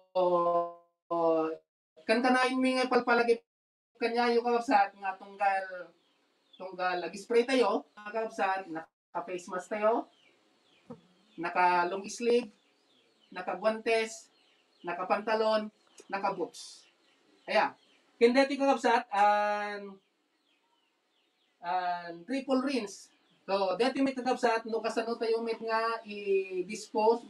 kan kanain mi nga palpalagi kanya yung kakapsat nga tunggal ag-spray tayo, kakapsat, naka-face mask tayo, naka-long sleeve, naka-guantes, naka-pantalon, naka-boots. Ayan. Kendeti kakapsat, triple rinse. So, dati may kakapsat, no kasano tayo may nga i-dispose,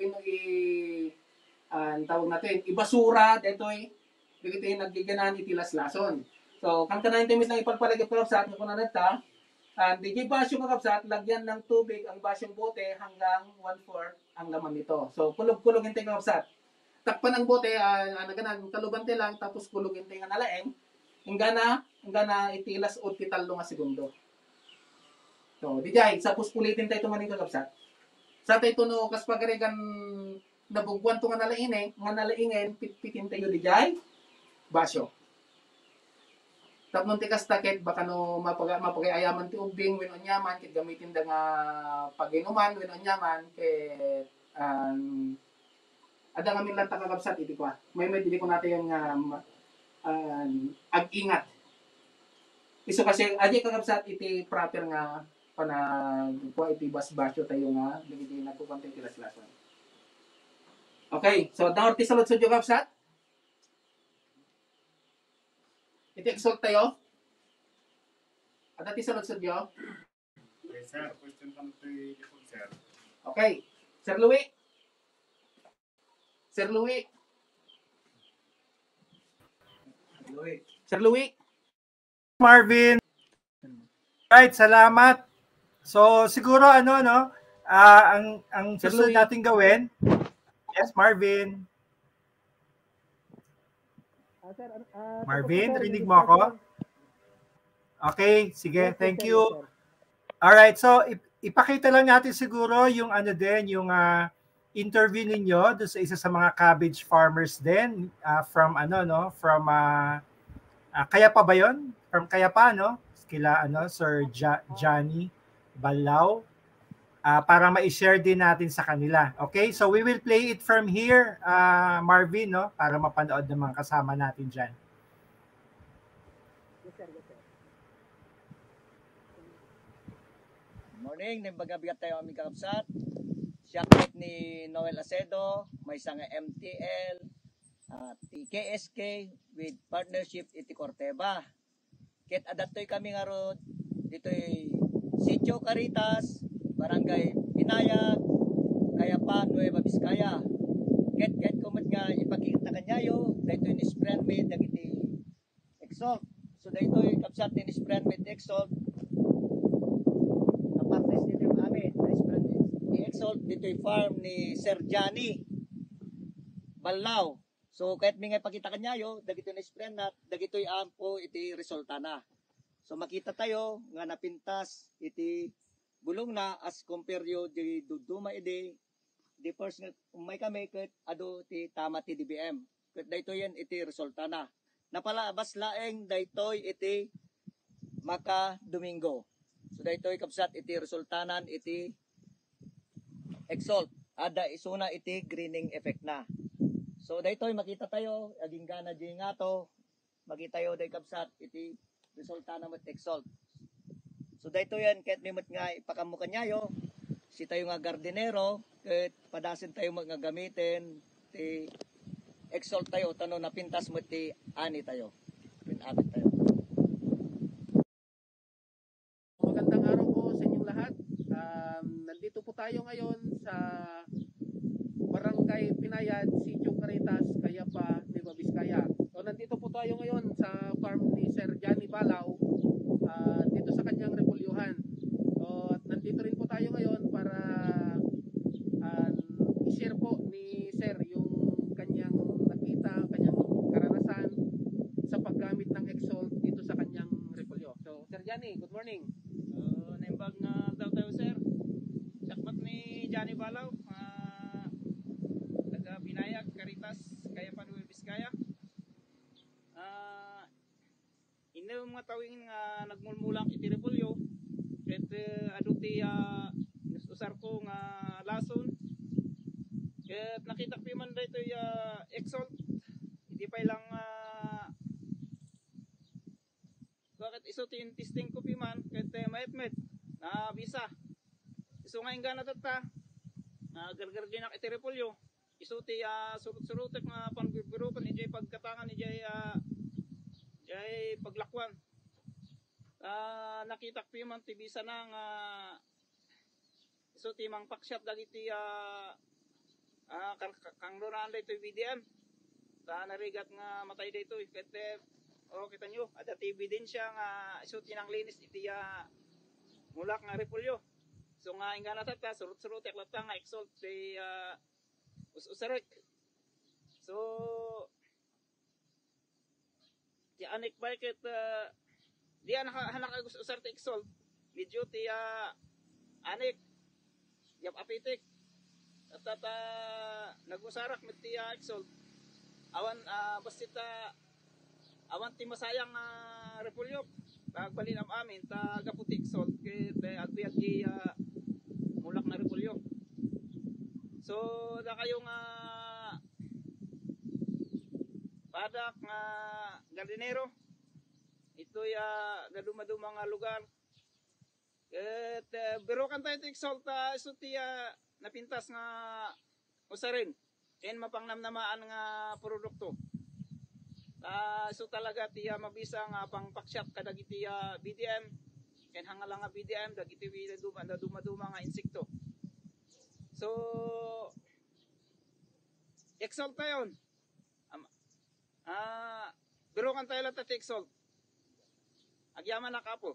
tawag natin, ibasura, detoy, dito yung nagiganan itilaslason. So, kang kanayin tayo may ipagpalagay kakapsat, nga kung nanata, di basyong kakapsat, lagyan ng tubig ang basyong bote hanggang 1/4 ang laman nito. So, kulog-kulogin tayo kakapsat. Takpan ang bote, kalubante lang, tapos kulogin tayo nga nalaeng, hanggang na itilas o titalo nga segundo. So, di jay, sapos ulitin tayo tumaning kakapsat. Sa tayo no, kas pagarigan nabugwan to nga nalaingen, pitpitin tayo di jay, basyo. Tapos tikas takit, baka no mapagayaman ti ubing, winon yaman, kit gamitin da nga paginuman, winon yaman, kit ada nga min lang kakapsat, iti ko may dili ko natin yung ag-ingat. Iso kasi, aji kakapsat, iti proper nga panagkuha iti basbasyo tayo nga hindi nagkukwanta iti laslason. Okay, so daw ti salud sa diyo kapsat. Iti exalt tayo. Ada ti salud sa diyo. Okay, sir. Question pa iti sir. Okay. Sir Louie. Sir Louie. Marvin. Right, salamat. So siguro ang susunod natin gawin. Yes, Marvin. Marvin, rinig mo ako? Okay, sige, thank you. All right, so ipakita lang natin siguro yung yung interview ninyo doon sa isa sa mga cabbage farmers din from Kayapa ba 'yon? From Kayapa, no? Kila Sir Johnny Balao, para ma-share din natin sa kanila. Okay? So we will play it from here, Marvin, no? Para mapanood ng mga kasama natin dyan. Yes, sir. Morning, nagbaga-bigat tayo aming kakapsat. Siya ni Noel Acedo, may isang MTL, TKSK with partnership iti Corteva. Ket adatoy kami nga ro dito'y Sitio Caritas, Barangay Binayag, Kayapa, Nueva Vizcaya. Ket kumat nga ipakita kanyayo, daytoy ni Sprint Med dagiti Exalt. So daytoy kapsat ni Sprint Med Exalt. Apartes dito amin, Sprint ni Exalt dito'y farm ni Sir Johnny Balao. So kahit may nga pakita kanyayo, dagito na sprayan na, dagito'y ampo iti resulta na. So makita tayo nga napintas iti bulong na as compare yo di duduma iti di first nga umay kami ket ado ti tama ti DBM. Ket daytoy yan iti resulta na. Napalabas laeng daytoy iti maka Domingo. So daytoy kapsat iti resultanan iti Exalt. Ada isuna iti greening effect na. So daytoy makita tayo aging gana di nga to makita yo day kapsat iti resulta na met Exalt. So daytoy yan ket memot nga ipakamukan niyo si tayo nga gardenero ket padasin tayo magagamitin ti Exalt tayo tano napintas met ti ani tayo. Pinabit tayo. Magandang araw po sa inyong lahat. Nandito po tayo ngayon sa Barangay Pinayad, Sitio Caritas, Cayapa, Nueva Vizcaya. So nandito po tayo ngayon sa farm ni Sir Johnny Balao, dito sa kanyang repulyuhan. So at nandito rin po tayo ngayon para i-share po ni Sir yung kanyang nakita, kanyang karanasan sa paggamit ng Exalt dito sa kanyang repulyo. So Sir Johnny, good morning. Naimbag na daw tayo sir. Sakmat ni Johnny Balao. Taga Binayag, Caritas, Cayapa, Nueva Vizcaya. Ino yung mga tawing nagmulmulang iti repolyo. Ket ado ti usar ko nga lason. Ket nakita ko man dito Exalt. Hindi pa ilang bakit iso ti testing ko piman ket maetmet na bisa. Iso nga inga na tata. Gargar din iti repolyo. Iso ti surut-surutek nga panbibirukan ijay pagkatangan ijay jay paglakwan. Nakita ko man ti bisa na nga iso ti mangpaksyat dagiti kang doran dito BDM. Narigat nga matay dito ket kita nyo ada ti ebidensya nga iso ti nang linis iti mulak nga repolyo. So nga inga na tata surut-surut eklat nga Exalt ti usarek. So ti anik bakit di hanak usar ti Exalt. Medyo ti anik yap apitik. At nagusarak met ti Exalt. Awan basita awan ti masayang repolyo. Pagbalin am amin ta gaputi Exalt ket agbiag ti mulak na repolyo. So da kayo nga padak nga gardenero ito gaduma-duma nga lugar ket berokan tayo ti Exalt iso ti napintas nga usarin ken mapangnamnamaan nga produkto. So talaga ti mabisa nga pangpaksyat kadagiti BDM ken hangala nga BDM dagiti duma-duma nga insekto. So Exalt tayon. Berokan tayo lahat ti Exalt. Agyaman na kapo.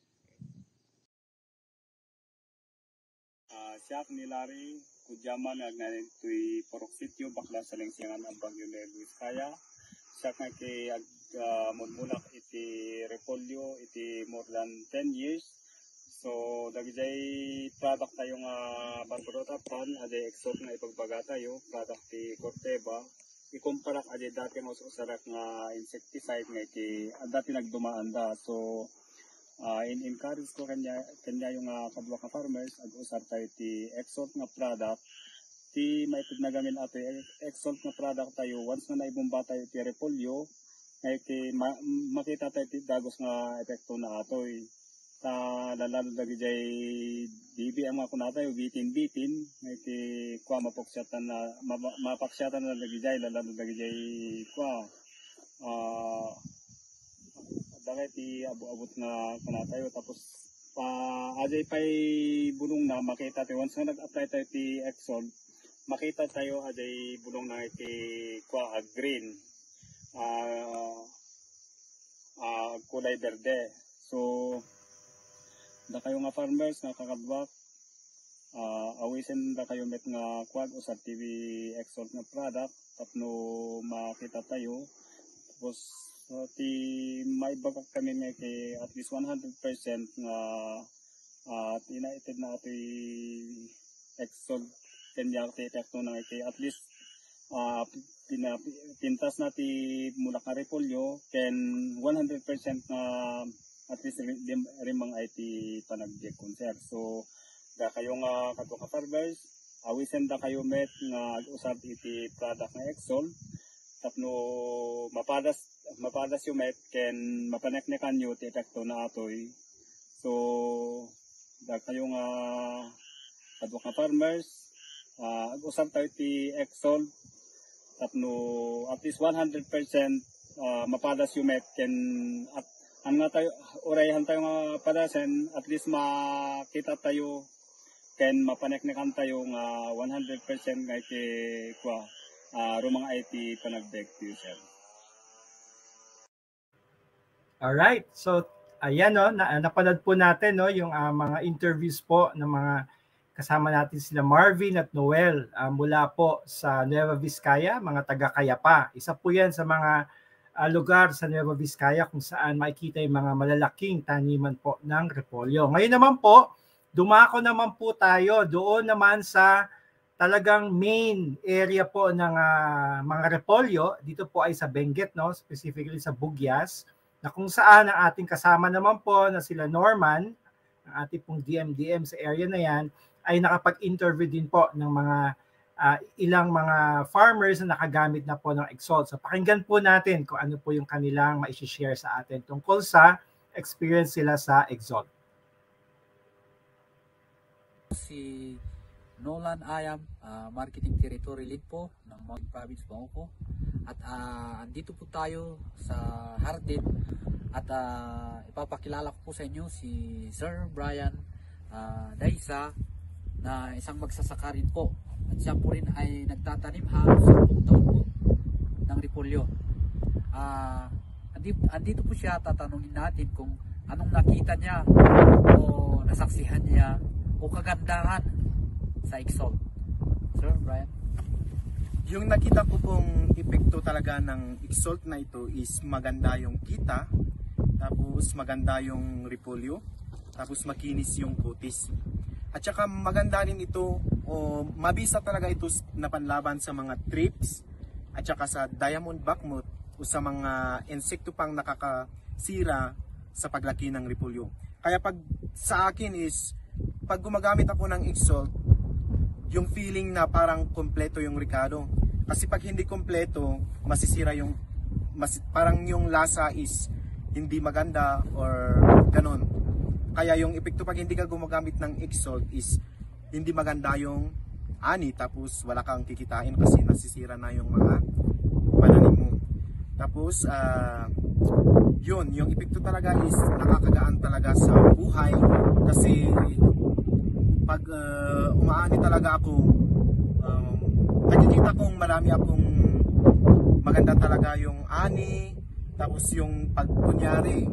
Siyak ni Larry kudyaman agnanin tuy porok sityo bakla sa lengsingan ang Bagyo Nueva Vizcaya. Siyak nga kay mudmulak iti repolyo iti more than 10 years. So dagijay product tayo nga barbarotaptan ade Exalt nga ipagbaga tayo product ti Corteva. Ikumparak ade dati nga usarak nga insecticide nga iti dati nagdumaanda. So in-encourage ko kanya yung kadwa ka farmers ag-usar tayo ti Exalt nga product ti maitid na gamin ato Exalt nga product tayo once na naibumba tayo ti repolyo iti makita tayo ti dagos nga epekto na atoy ta lalalo dagijay DBM nga kuna tayo bitin iti kwa mapaksyatan na dagijay lalalo dagijay kwa dahil ti abot nga kuna tayo tapos ajay pay bulong na makita tayo once na nag-apply tayo ti Exalt makita tayo ajay bulong na iti kwa green kulay berde. So da kayo nga farmers nga kakadwak awisen da kayo met nga kuwag usab TV Exalt nga product tapno makita tayo tapos ti maibagak kami nga kay at least 100% nga tinaited na ito'y Exalt kanya tekno na kay at least pintas na ti mula ka repolyo ken 100% nga at least rimang IT panagdek konser. So da kayo nga kadto ka farmers awisen da kayo met nga usab iti product nga Exalt tapno mapadas yung met ken mapaneknekan yo ti epekto na atoy. So da kayo nga kadto ka farmers usab tayo ti Exalt tapno at least 100% mapadas yung met ken at nga tayo orayan tayo nga padasen at least makita tayo ken mapaneknekan tayo nga 100% nga iti kwa rumang IT panagdek user. Alright, so ayan no, napanood po natin no yung mga interviews po ng mga kasama natin sila Marvin at Noel mula po sa Nueva Vizcaya, mga taga Cayapa. Isa po yan sa mga lugar sa Nueva Vizcaya kung saan makikita yung mga malalaking taniman po ng repolyo. Ngayon naman po, dumako naman po tayo doon naman sa talagang main area po ng mga repolyo. Dito po ay sa Benguet, no? Specifically sa Bugyas, na kung saan ang ating kasama naman po na sila Norman, ang ating pong DMDM sa area na yan, ay nakapag-interview din po ng mga ilang mga farmers na nakagamit na po ng Exalt. So pakinggan po natin kung ano po yung kanilang ma-share sa atin tungkol sa experience sila sa Exalt. Si Nolan Ayam, Marketing Territory Lead po ng Mountain Province Bangko. At andito po tayo sa Hardin at ipapakilala ko po sa inyo si Sir Brian Daisa na isang magsasaka rin po. At siya po rin ay nagtatanim halos 10 taon po ng repolyo. Andito po siya, tatanungin natin kung anong nakita niya o nasaksihan niya o kagandahan sa Exalt. Sir Brian? Yung nakita ko pong epekto talaga ng Exalt na ito is maganda yung kita, tapos maganda yung repolyo, tapos makinis yung kutis. At saka maganda rin ito o mabisa talaga ito na panlaban sa mga thrips at saka sa diamond backmoth o sa mga insekto pang nakakasira sa paglaki ng repolyo. Kaya pag sa akin is pag gumagamit ako ng Exalt, yung feeling na parang kompleto yung Ricardo. Kasi pag hindi kompleto, masisira yung parang yung lasa is hindi maganda or ganon. Kaya yung epekto pag hindi ka gumagamit ng Exalt is hindi maganda yung ani, tapos wala kang kikitain kasi nasisira na yung mga pananim mo. Tapos yun, yung epekto talaga is nakakagaan talaga sa buhay kasi pag umaani talaga ako, nakikita kong marami akong maganda talaga yung ani, tapos yung pag kunyari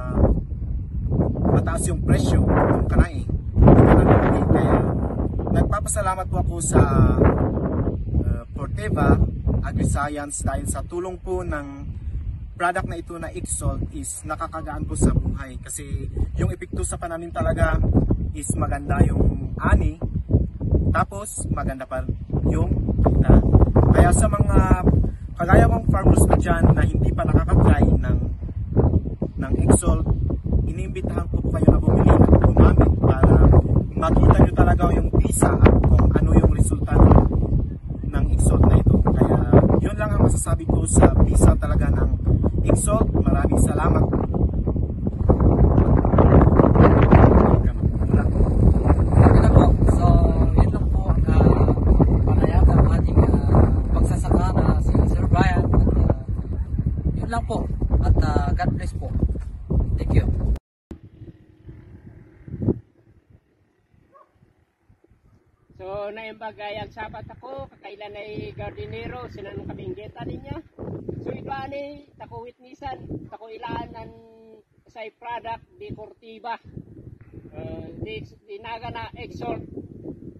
mataas yung presyo ng kanai. Kaya nagpapasalamat po ako sa Corteva Agri-Science dahil sa tulong po ng product na ito na Exalt is nakakagaan po sa buhay kasi yung epekto sa pananim talaga is maganda yung ani, tapos maganda pa yung kita. Kaya sa mga kagaya kong farmers ko dyan na hindi pa nakakatry ng Exalt, iniimbitahan ko po kayo na bumili at gumamit para makita nyo talaga yung bisa at kung ano yung resulta ng Exalt na ito. Kaya yun lang ang masasabi ko sa bisa talaga ng Exalt. Maraming salamat. So, yun lang po ang panayag ng ating magsasaka na si Sir Brian. At yun lang po. At God bless po. Thank you. So, naimbagay ang sabat ako, kakailan ay gardinero, sinanong kabinggeta niya. So, ito ani, tako witnessan, tako ilaan ng say product di Corteva. Di naga na Exalt.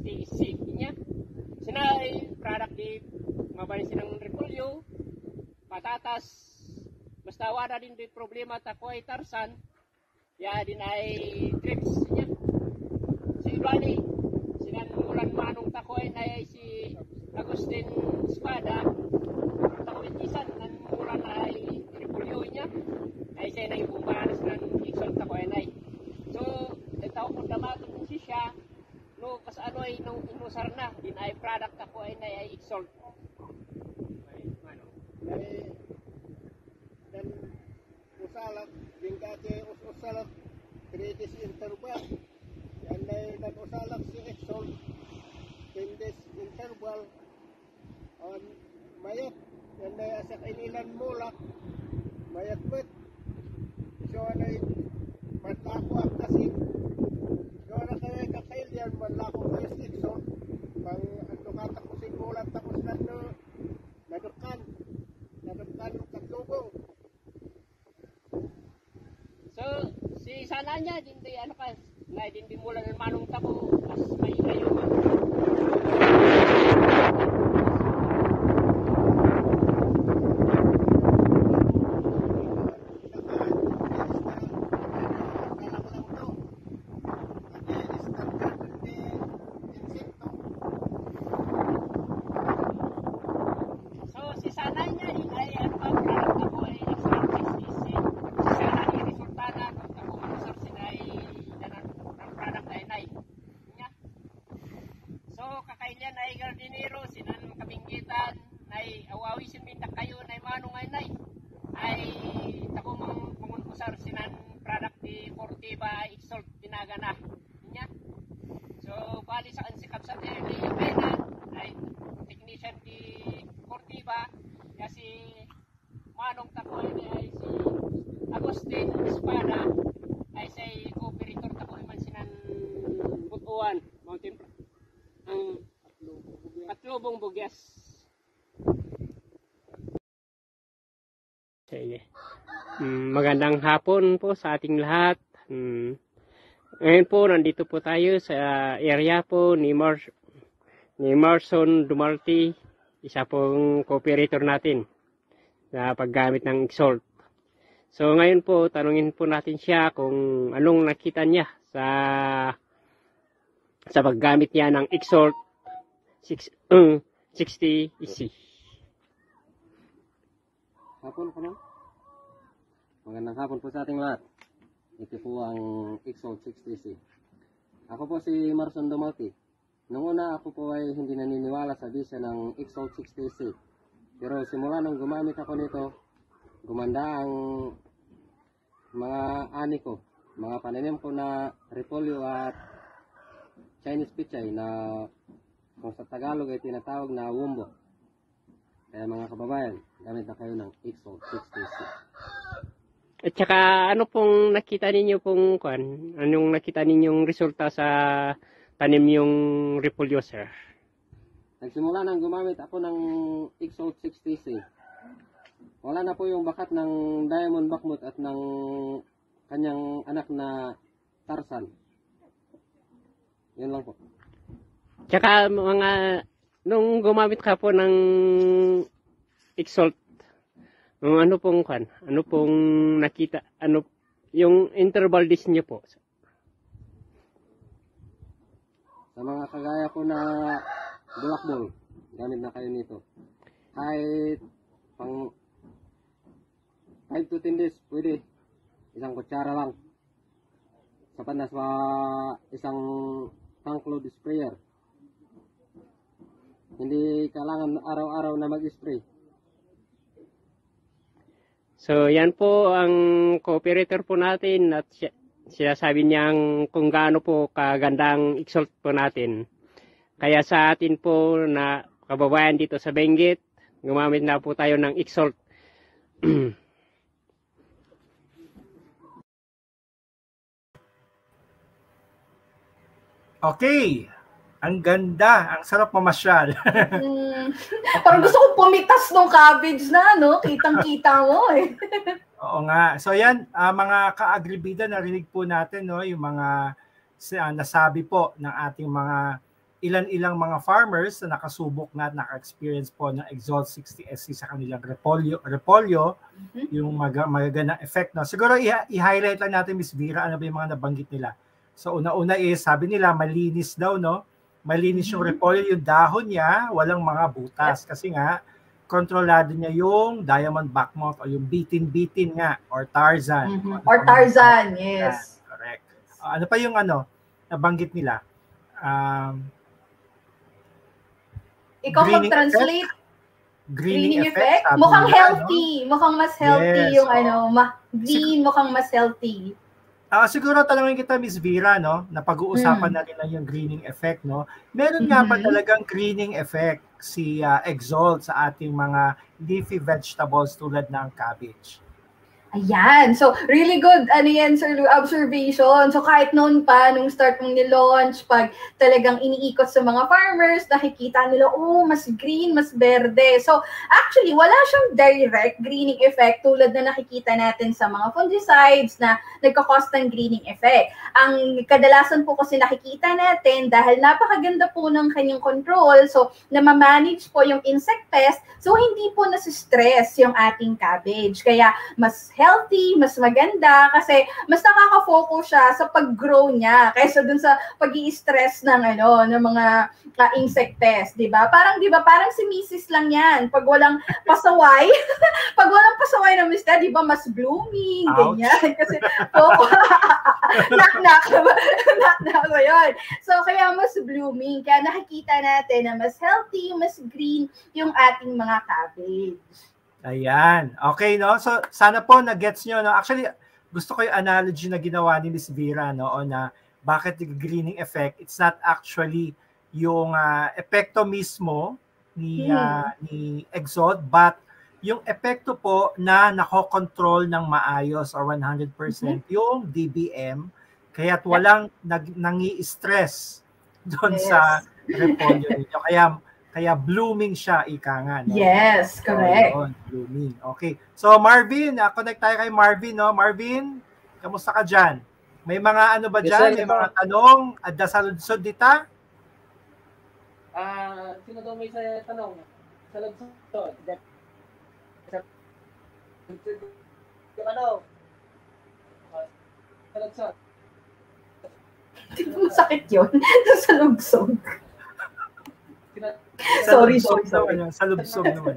60C niya. Sinay product di mabanin sinang repolyo, patatas, basta wala din di problema tako ay tarsan, ya din ay trips niya. Si Ibani, sinamulan manong tako ay si Agustin Espada, tako itisan nan mulan ay repolyo niya, ay siya na yung bumanas ng Exalt tako ay. So, itaw kung damatong si siya, no, kas ano ay nung inusar na, din ay product ako ay Exalt. Dan usalat, din kati usalat, kritis interval, yan ay nag-usalat si Exalt, kritis interval, on mayat, yan ay asak inilan mulak, mayat bet, so ay matako ang kasing, so na kaya kakail yan, malako kayo si Exalt, pang ano katapusin mulat tapos na nadukan katlubong. So, si sana niya, hindi ano ka, na hindi mula ng manong tako, as may kayo. Magandang hapon po sa ating lahat. Ngayon po, nandito po tayo sa area po ni Marson Dumalte, isa pong cooperator natin sa paggamit ng Exalt. So ngayon po, tanungin po natin siya kung anong nakita niya sa paggamit niya ng Exalt 60EC. Hapon po, no? Magandang hapon po sa ating lahat. Ito po ang Exalt 60C. Ako po si Marson Dumalte. Noong una ako po ay hindi naniniwala sa bisa ng Exalt 60C. Pero simula nung gumamit ako nito, gumanda ang mga ani ko. Mga pananim ko na repolyo at Chinese pichay na kung sa Tagalog ay tinatawag na wombo. Kaya mga kababayan, gamit na kayo ng Exalt 60C. At saka ano pong nakita ninyo pong anong nakita ninyong resulta sa tanim yung repolyo, sir? Nagsimula nang gumamit ako ng Exalt 60C. Wala na po yung bakat ng Diamond Backmoot at ng kanyang anak na Tarzan. Yun lang po. Tsaka mga nung gumamit ka po ng Exalt, ano pong nakita, ano yung interval disc niyo po? Sa mga kagaya po na black ball, gamit na kayo nito. Kahit pang 5 to 10 days, pwede. Isang kutsara lang. Sapat na sa isang tank load sprayer. Hindi kailangan araw-araw na mag-spray. So, yan po ang cooperator po natin at sinasabi niyang kung gaano po kagandang Exalt po natin. Kaya sa atin po na kababayan dito sa Benguet, gumamit na po tayo ng Exalt. Okay. Ang ganda. Ang sarap mamasyal. Parang gusto kong pumitas ng cabbage na, no? Kitang-kita mo eh. Oo nga. So yan, mga ka-agribida, narinig po natin, no, yung mga nasabi po ng ating mga ilan-ilang mga farmers na nakasubok na at naka-experience po ng Exalt 60SC sa kanilang repolyo, yung magagandang effect. No? Siguro i-highlight lang natin, Miss Vera, ano ba yung mga nabanggit nila. So una-una is, sabi nila, malinis daw, no? Malinis yung repolyo, yung dahon niya, walang mga butas. Kasi nga, kontrolado niya yung diamond backmouth o yung bitin-bitin nga, or Tarzan. Or Tarzan, yes. Correct. Ano pa yung nabanggit nila? Ikaw mag-translate. Greening effect. Mukhang healthy. Mukhang mas healthy yung green, mukhang mas healthy. Siguro talagang kita, Miss Vera, no? Napag-uusapan natin lang yung greening effect, no? Meron nga ba talagang greening effect si Exalt sa ating mga leafy vegetables tulad ng cabbage? Ayan. So, really good, sir, observation. So, kahit noon pa, nung start mong ni-launch, pag talagang iniikot sa mga farmers, nakikita nila, mas green, mas berde. So, actually, wala siyang direct greening effect tulad na nakikita natin sa mga fungicides na nagkakos ng greening effect. Ang kadalasan po kasi nakikita natin, dahil napakaganda po ng kanyang control, so, namamanage po yung insect pest, so, hindi po nasistress yung ating cabbage. Kaya, mas healthy, mas maganda kasi mas nakaka-focus siya sa pag-grow niya kaysa dun sa pag-i-stress ng ng mga insect pest, 'di ba? Parang si misis lang 'yan. Pag walang pasaway, pag walang pasaway na mister, 'di ba, mas blooming, ganyan kasi knock so yun. So kaya mas blooming, kaya nakikita natin na mas healthy, mas green yung ating mga cabbage. Ayan. Okay, no? So, sana po na-gets nyo, no? Actually, gusto ko yung analogy na ginawa ni Miss Vera, no? O na bakit yung greening effect, it's not actually yung epekto mismo ni Exalt, but yung epekto po na nakokontrol ng maayos or 100% yung DBM, kaya't walang nangi-stress doon sa repolyo ninyo. Kaya blooming siya, ika nga. No? Yes, correct. So, blooming. Okay. So, Marvin, connect tayo kay Marvin. No? Marvin, kamusta ka dyan? May mga ano ba dyan? May mga tanong? Adda sa ludsod dita? Sino daw may tanong? Sa ludsod. Sa ludsod. Hindi mo sakit yun. Sa lugsod. Sorry. Sa lubsob naman.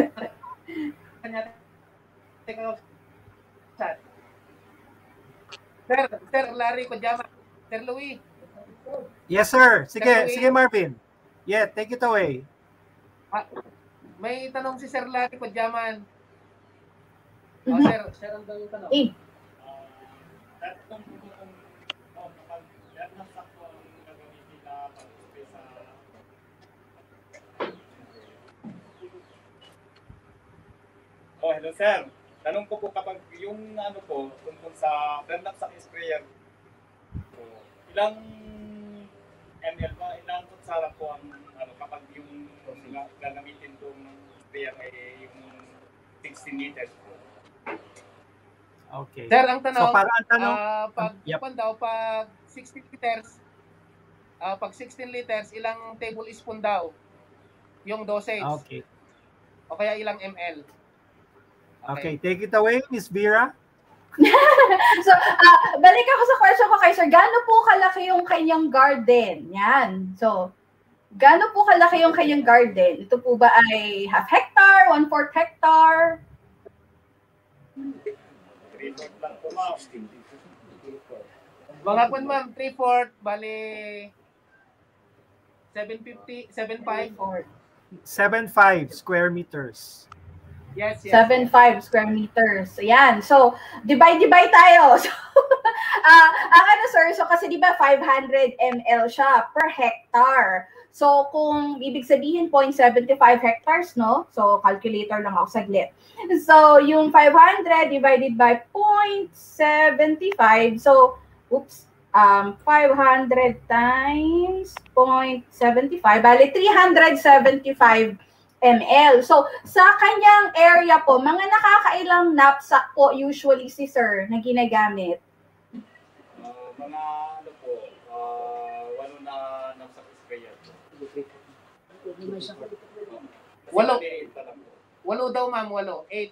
Sir Larry Kojama. Sir Louis. Yes, sir. Sige Marvin. Yeah, take it away. May tanong si Sir Larry Kojama. Sir, ang daw yung tanong. Hello sir. Tanong ko po kapag yung tungkol sa Bernapsak sprayer, ilang ml ba, ilang kutsara po ang kapag yung gagamitin kong sprayer ay yung 16 liters po? Okay. Sir, ang tanong, so, para ang tanong, pag 16 liters, pag 16 liters, ilang tablespoon daw yung dosage? Okay. O kaya ilang ml? Okay, take it away, Miss Vera. So, balik ako sa question ko kay Sir. Gaano po kalaki yung kanyang garden? Yan. So, gaano po kalaki yung kanyang garden? Ito po ba ay half hectare, 1/4 hectare? Mga po ma'am, 3/4, bali 750, 7.5. 7.5 square meters. Yes. 7.5 square meters. Ayan. So, divide tayo. So, sir, so kasi di ba 500 ml siya per hectare. So, kung ibig sabihin 0.75 hectares, no? So, calculator lang ako saglit. So, yung 500 divided by 0.75. So, 500 times 0.75. Bali, 375 ml. So, sa kanyang area po, mga nakakailang knapsack po usually si sir na ginagamit? mga ano po, walo na nasa sprayer po. Walo daw ma'am, 8.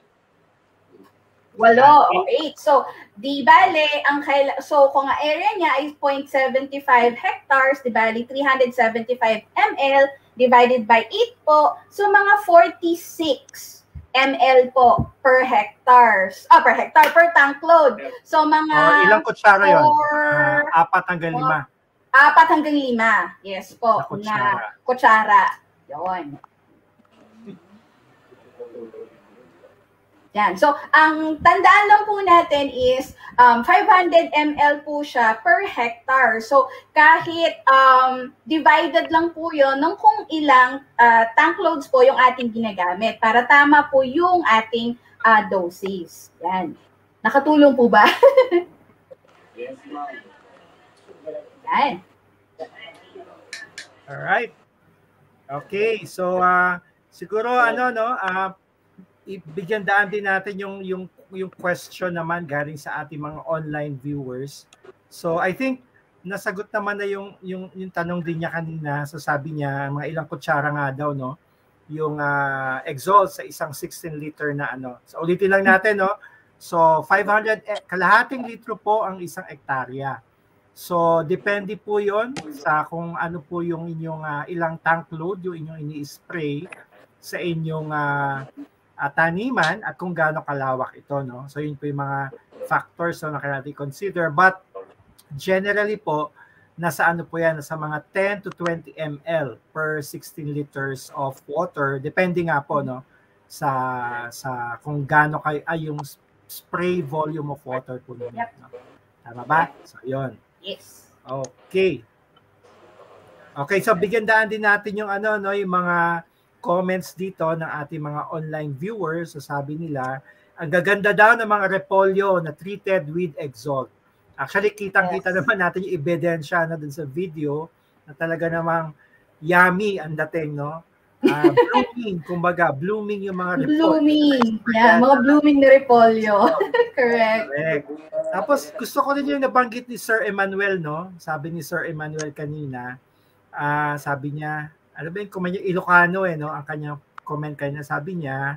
8 o 8. So, di bale, so kung ang area niya ay 0.75 hectares, di bale 375 ml divided by 8 po. So, mga 46 ml po per hectares. Per tank load. So, mga ilang kutsara yun? 4 hanggang 5. 4 hanggang 5. Yes po. Na kutsara. Yun. Yan. So, ang tandaan lang po natin is 500 ml po siya per hectare. So, kahit divided lang po yun ng kung ilang tank loads po yung ating ginagamit para tama po yung ating doses. Yan. Nakatulong po ba? Yes, ma'am. Yan. Alright. Okay. So, siguro ibigyan daan din natin yung question naman galing sa ating mga online viewers. So I think nasagot naman na yung tanong din niya kanina. So sabi niya mga ilang kutsara nga daw yung exhaust sa isang 16 liter na So ulitin lang natin So 500 kalahating litro po ang isang hektarya. So depende po 'yon sa kung ano po yung inyong ilang tank load yung inyong ini-spray sa inyong taniman at kung gaano kalawak ito, So yun po yung mga factors na kailangan i-consider. But generally po, nasa nasa mga 10 to 20 ml per 16 liters of water. Depende nga po, sa kung gaano yung spray volume of water po ninyo. Tama ba? So yun. Yes. Okay. Okay, so bigyan daan din natin yung yung mga comments dito ng ating mga online viewers. So sabi nila, ang gaganda daw ng mga repolyo na treated with Exalt. Actually, kitang-kita naman natin yung ebidensya dun sa video na talaga namang yummy ang dating, blooming, kumbaga, blooming yung mga repolyo. Blooming. Yeah, mga blooming na repolyo. Correct. Tapos, gusto ko din yung nabanggit ni Sir Emmanuel, Sabi ni Sir Emmanuel kanina, sabi niya, ano ba yung comment niya? Ilocano ang kanyang comment kanina. Sabi niya,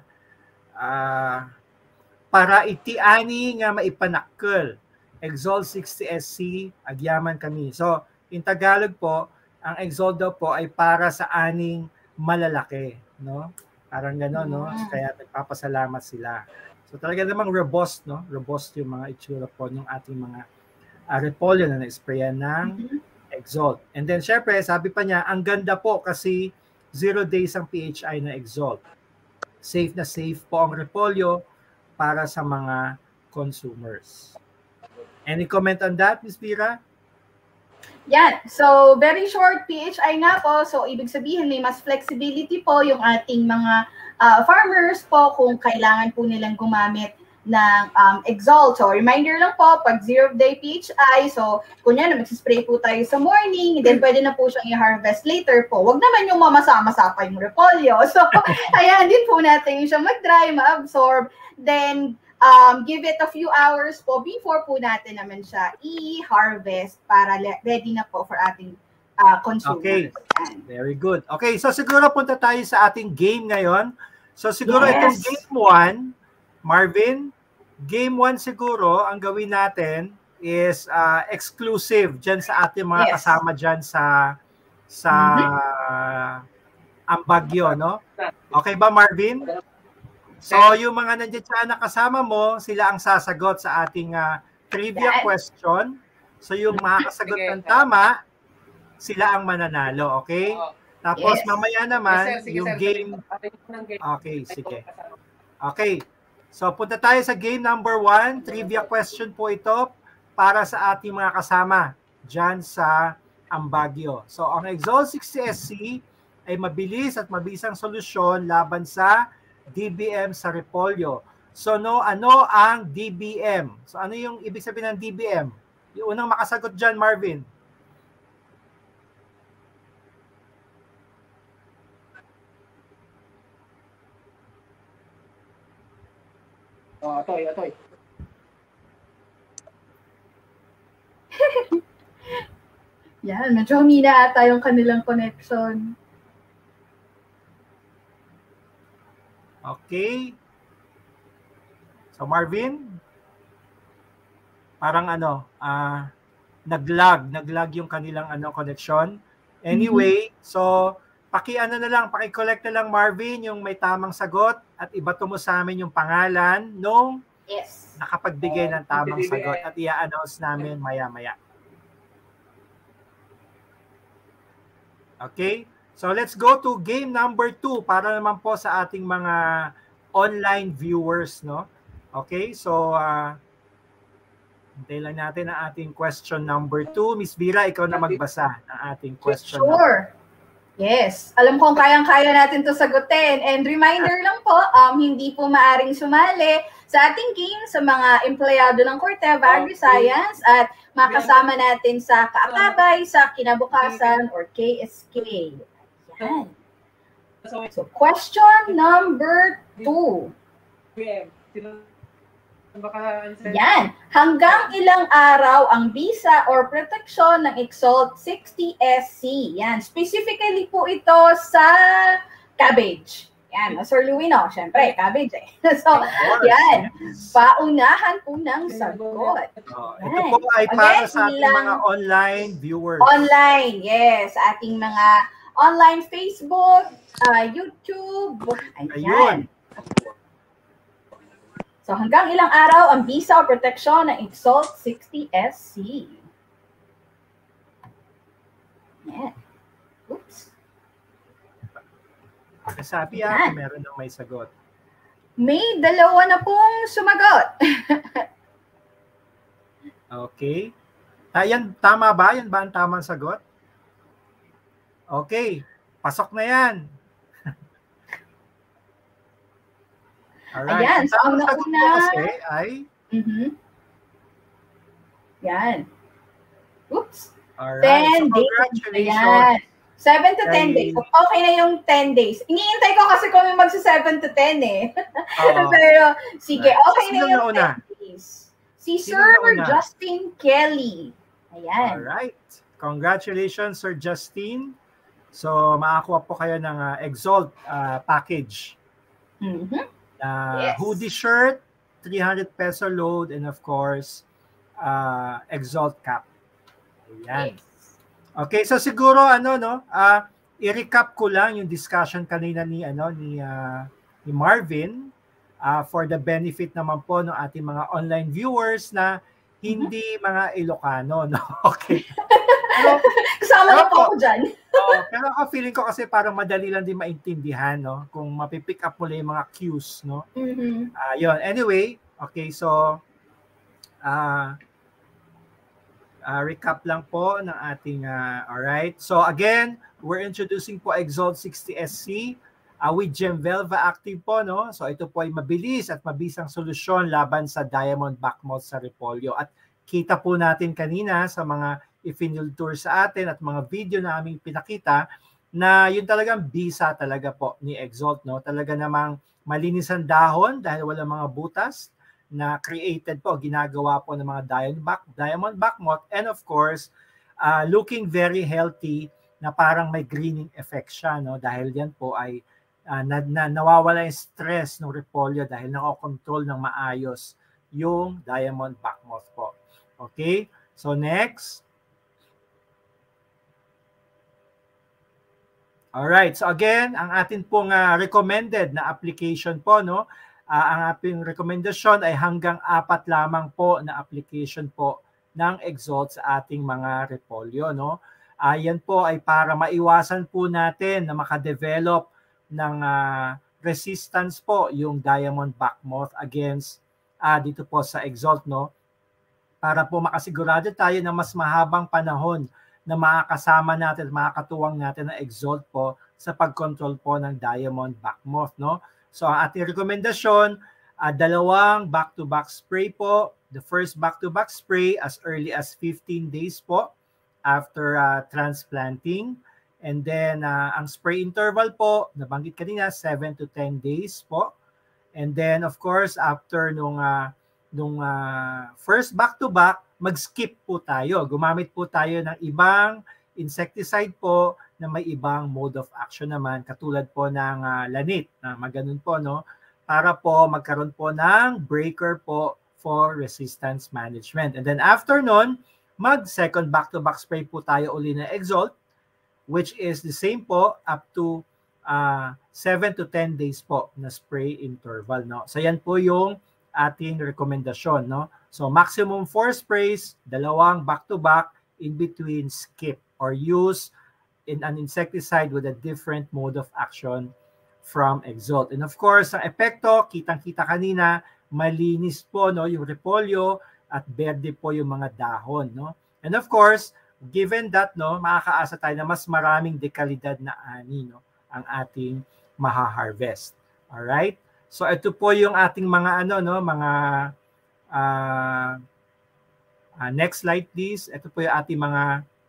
para itiani nga maipanakkel, Exalt 60SC, agyaman kami. So, in Tagalog po, ang Exalt daw po ay para sa aning malalaki. Parang gano'n, Kaya nagpapasalamat sila. So, talaga namang robust, Robust yung mga itsura po ng ating mga repolyo na na-sprayan ng Exalt. And then, syempre, sabi pa niya, ang ganda po kasi 0 days ang PHI na Exalt. Safe na safe po ang repolyo para sa mga consumers. Any comment on that, Ms. Vera? Yan. So, very short PHI nga po. So, ibig sabihin, may mas flexibility po yung ating mga farmers po kung kailangan po nilang gumamit ng Exalt. So, reminder lang po, pag 0-day PHI, so, kunya magsispray po tayo sa morning, then pwede na po siyang i-harvest later po. Huwag naman yung mamasa-masa pa yung repolyo. So, ayan din po natin siya mag-dry, ma-absorb. Then, give it a few hours po before po natin naman siya i-harvest para ready na po for ating consumers. Okay, very good. Okay, so siguro punta tayo sa ating game ngayon. So, siguro itong game 1, Marvin, game 1 siguro, ang gawin natin is exclusive dyan sa ating mga kasama dyan sa Ambagyo, Okay ba, Marvin? So, yung mga nandiyan dyan na kasama mo, sila ang sasagot sa ating trivia question. So, yung makakasagot ng tama, sila ang mananalo, okay? Tapos, mamaya naman, yung game... Okay, sige. Okay. So, punta tayo sa game number 1. Trivia question po ito para sa ating mga kasama dyan sa Ambagyo. So, ang Exalt 60SC ay mabilis at mabisang solusyon laban sa DBM sa repolyo. So, ano ang DBM? So, ano yung ibig sabihin ng DBM? Yung unang makasagot dyan, Marvin. Atoy. Yan, medyo humina ata yung kanilang connection. Okay. So Marvin, parang nag-lag yung kanilang connection. Anyway, so paki-collect na lang Marvin yung may tamang sagot at ibato mo sa amin yung pangalan nung nakapagbigay ng tamang sagot at i-announce namin maya-maya. Okay? So let's go to game number 2 para naman po sa ating mga online viewers, no? Okay? So hintay lang natin ang ating question number 2. Miss Vera, ikaw na magbasa ng ating question. Sure. Yes. Alam kong kayang-kaya natin to sagutin. And reminder lang po, hindi po maaring sumali sa ating game sa mga empleyado ng Corteva Agri-Science at makasama natin sa Kaakabay, sa Kinabukasan, or KSK. Yan. So, question number 2. Yan. Hanggang ilang araw ang bisa or proteksyon ng Exalt 60SC? Yan. Specifically po ito sa cabbage. Yan. Sir Luino, syempre, cabbage eh. So, yan. Paunahan po ng sagot. Ito po ay para sa ating mga online viewers. Online, yes. Ating mga online Facebook, YouTube. Ayan. So, hanggang ilang araw ang bisa o proteksyon ng Exalt 60SC? Yeah. Oops. Sabi meron nang may sagot. May dalawa na pong sumagot. Okay. Yan, tama ba? Yan ba ang tamang sagot? Okay. Pasok na yan. Alright. Ayan, so ang nauna kasi ay yan. Oops. Alright. 10 days. Ayan. 7 to 10 days. Okay na yung 10 days. Iniintay ko kasi kung may magsa 7 to 10 eh. Pero sige, okay na yung 10 days. Si Sir Justin Kelly. Ayan. Alright. Congratulations, Sir Justin. So, makakuha po kayo ng Exalt package. Hoodie shirt, 300 peso load, and of course, Exalt cap. Ayan. Okay, so siguro i-recap ko lang yung discussion kanina ni Marvin for the benefit naman po ng ating mga online viewers na hindi mga Ilocano, no? Okay. Kasama na po ako dyan. Pero ako feeling ko kasi parang madali lang din maintindihan, no? Kung mapipick up mo lang yung mga cues, no? Yun. Anyway, okay, so recap lang po ng ating alright. So again, we're introducing po Exalt 60SC with Gemvelva Active po, no? So ito po ay mabilis at mabisang solusyon laban sa diamond back moth sa repolyo. At kita po natin kanina sa mga i-field tour sa atin at mga video na aming pinakita na yun talagang bisa talaga po ni Exalt, no? Talaga namang malinis ang dahon dahil wala mga butas na created po, ginagawa po ng mga diamond back moth, and of course, looking very healthy na parang may greening effect siya, no? Dahil yan po ay nawawala yung stress ng repolyo dahil nako-control ng maayos yung diamond back moth po. Okay? So next. Alright, so again, ang atin pong recommended na application po, no? Ang ating rekomendasyon ay hanggang 4 lamang po na application po ng Exalt sa ating mga repolyo, no? Yan po ay para maiwasan po natin na makadevelop ng resistance po yung diamond back moth against dito po sa Exalt, no? Para po makasigurado tayo na mas mahabang panahon na makakasama natin, makakatuwang natin ang Exalt po sa pag-control po ng diamond back moth, no? So ang ating rekomendasyon, 2 back-to-back spray po. The first back-to-back spray as early as 15 days po after transplanting. And then ang spray interval po, nabanggit kanina, 7 to 10 days po. And then of course, after nung nung first back-to-back, mag-skip po tayo. Gumamit po tayo ng ibang insecticide po na may ibang mode of action naman, katulad po ng lanit, na maganon po, no? Para po magkaroon po ng breaker po for resistance management. And then after nun, mag-second back-to-back spray po tayo uli na Exalt, which is the same po up to 7 to 10 days po na spray interval, no? So yan po yung ating rekomendasyon, no? So maximum 4 sprays, 2 back-to-back, in between skip or use in an insecticide with a different mode of action from Exalt. And of course, ang epekto, kitang-kita kanina, malinis po, no, yung repolyo at berde po yung mga dahon, no? And of course, given that, no, makakaasa tayo na mas maraming dekalidad na ani, no, ang ating maha-harvest. All right? So ito po yung ating mga mga next slide please. Ito po yung ating mga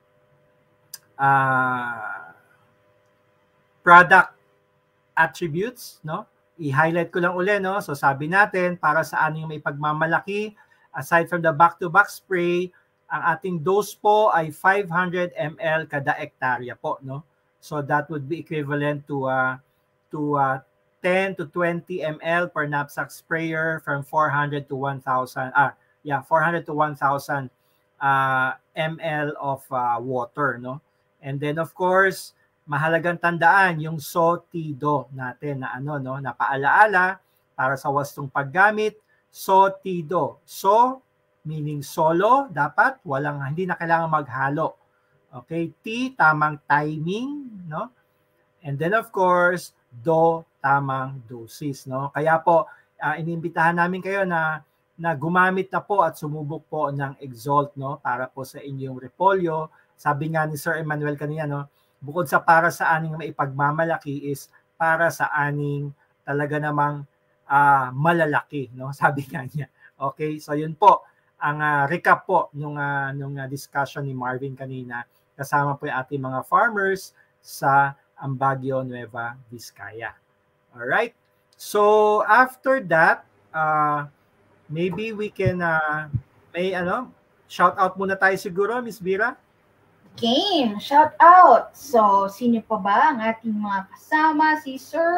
product attributes, no? I-highlight ko lang uli, no? So sabi natin, para sa aning may pagmamalaki, aside from the back-to-back spray, ang ating dose po ay 500 ml kada hektarya po, no? So that would be equivalent to 10 to 20 ml per knapsack sprayer from 400 to 1,000 400 to 1,000 ml of water, no? And then of course, mahalagang tandaan yung SOTIDO natin na na paalaala para sa wastong paggamit. SOTIDO. So meaning solo, dapat hindi na kailangan maghalo. Okay, T tamang timing, no? And then of course, DO tamang dosis, no? Kaya po inimbitahan namin kayo na gumamit na po at sumubok po ng Exalt, no, para po sa inyong repolyo. Sabi nga ni Sir Emmanuel kanina, no, bukod sa para sa aning maipagmamalaki is para sa aning talaga namang malalaki, no, sabi nga niya. Okay, so yun po ang recap po nung discussion ni Marvin kanina, kasama po yung ating mga farmers sa Baguio Nueva Vizcaya. All right, so after that, maybe we can may shout out muna tayo siguro, Miss Vera. Game, shout out. So, sino pa ba ang ating mga kasama? Si Sir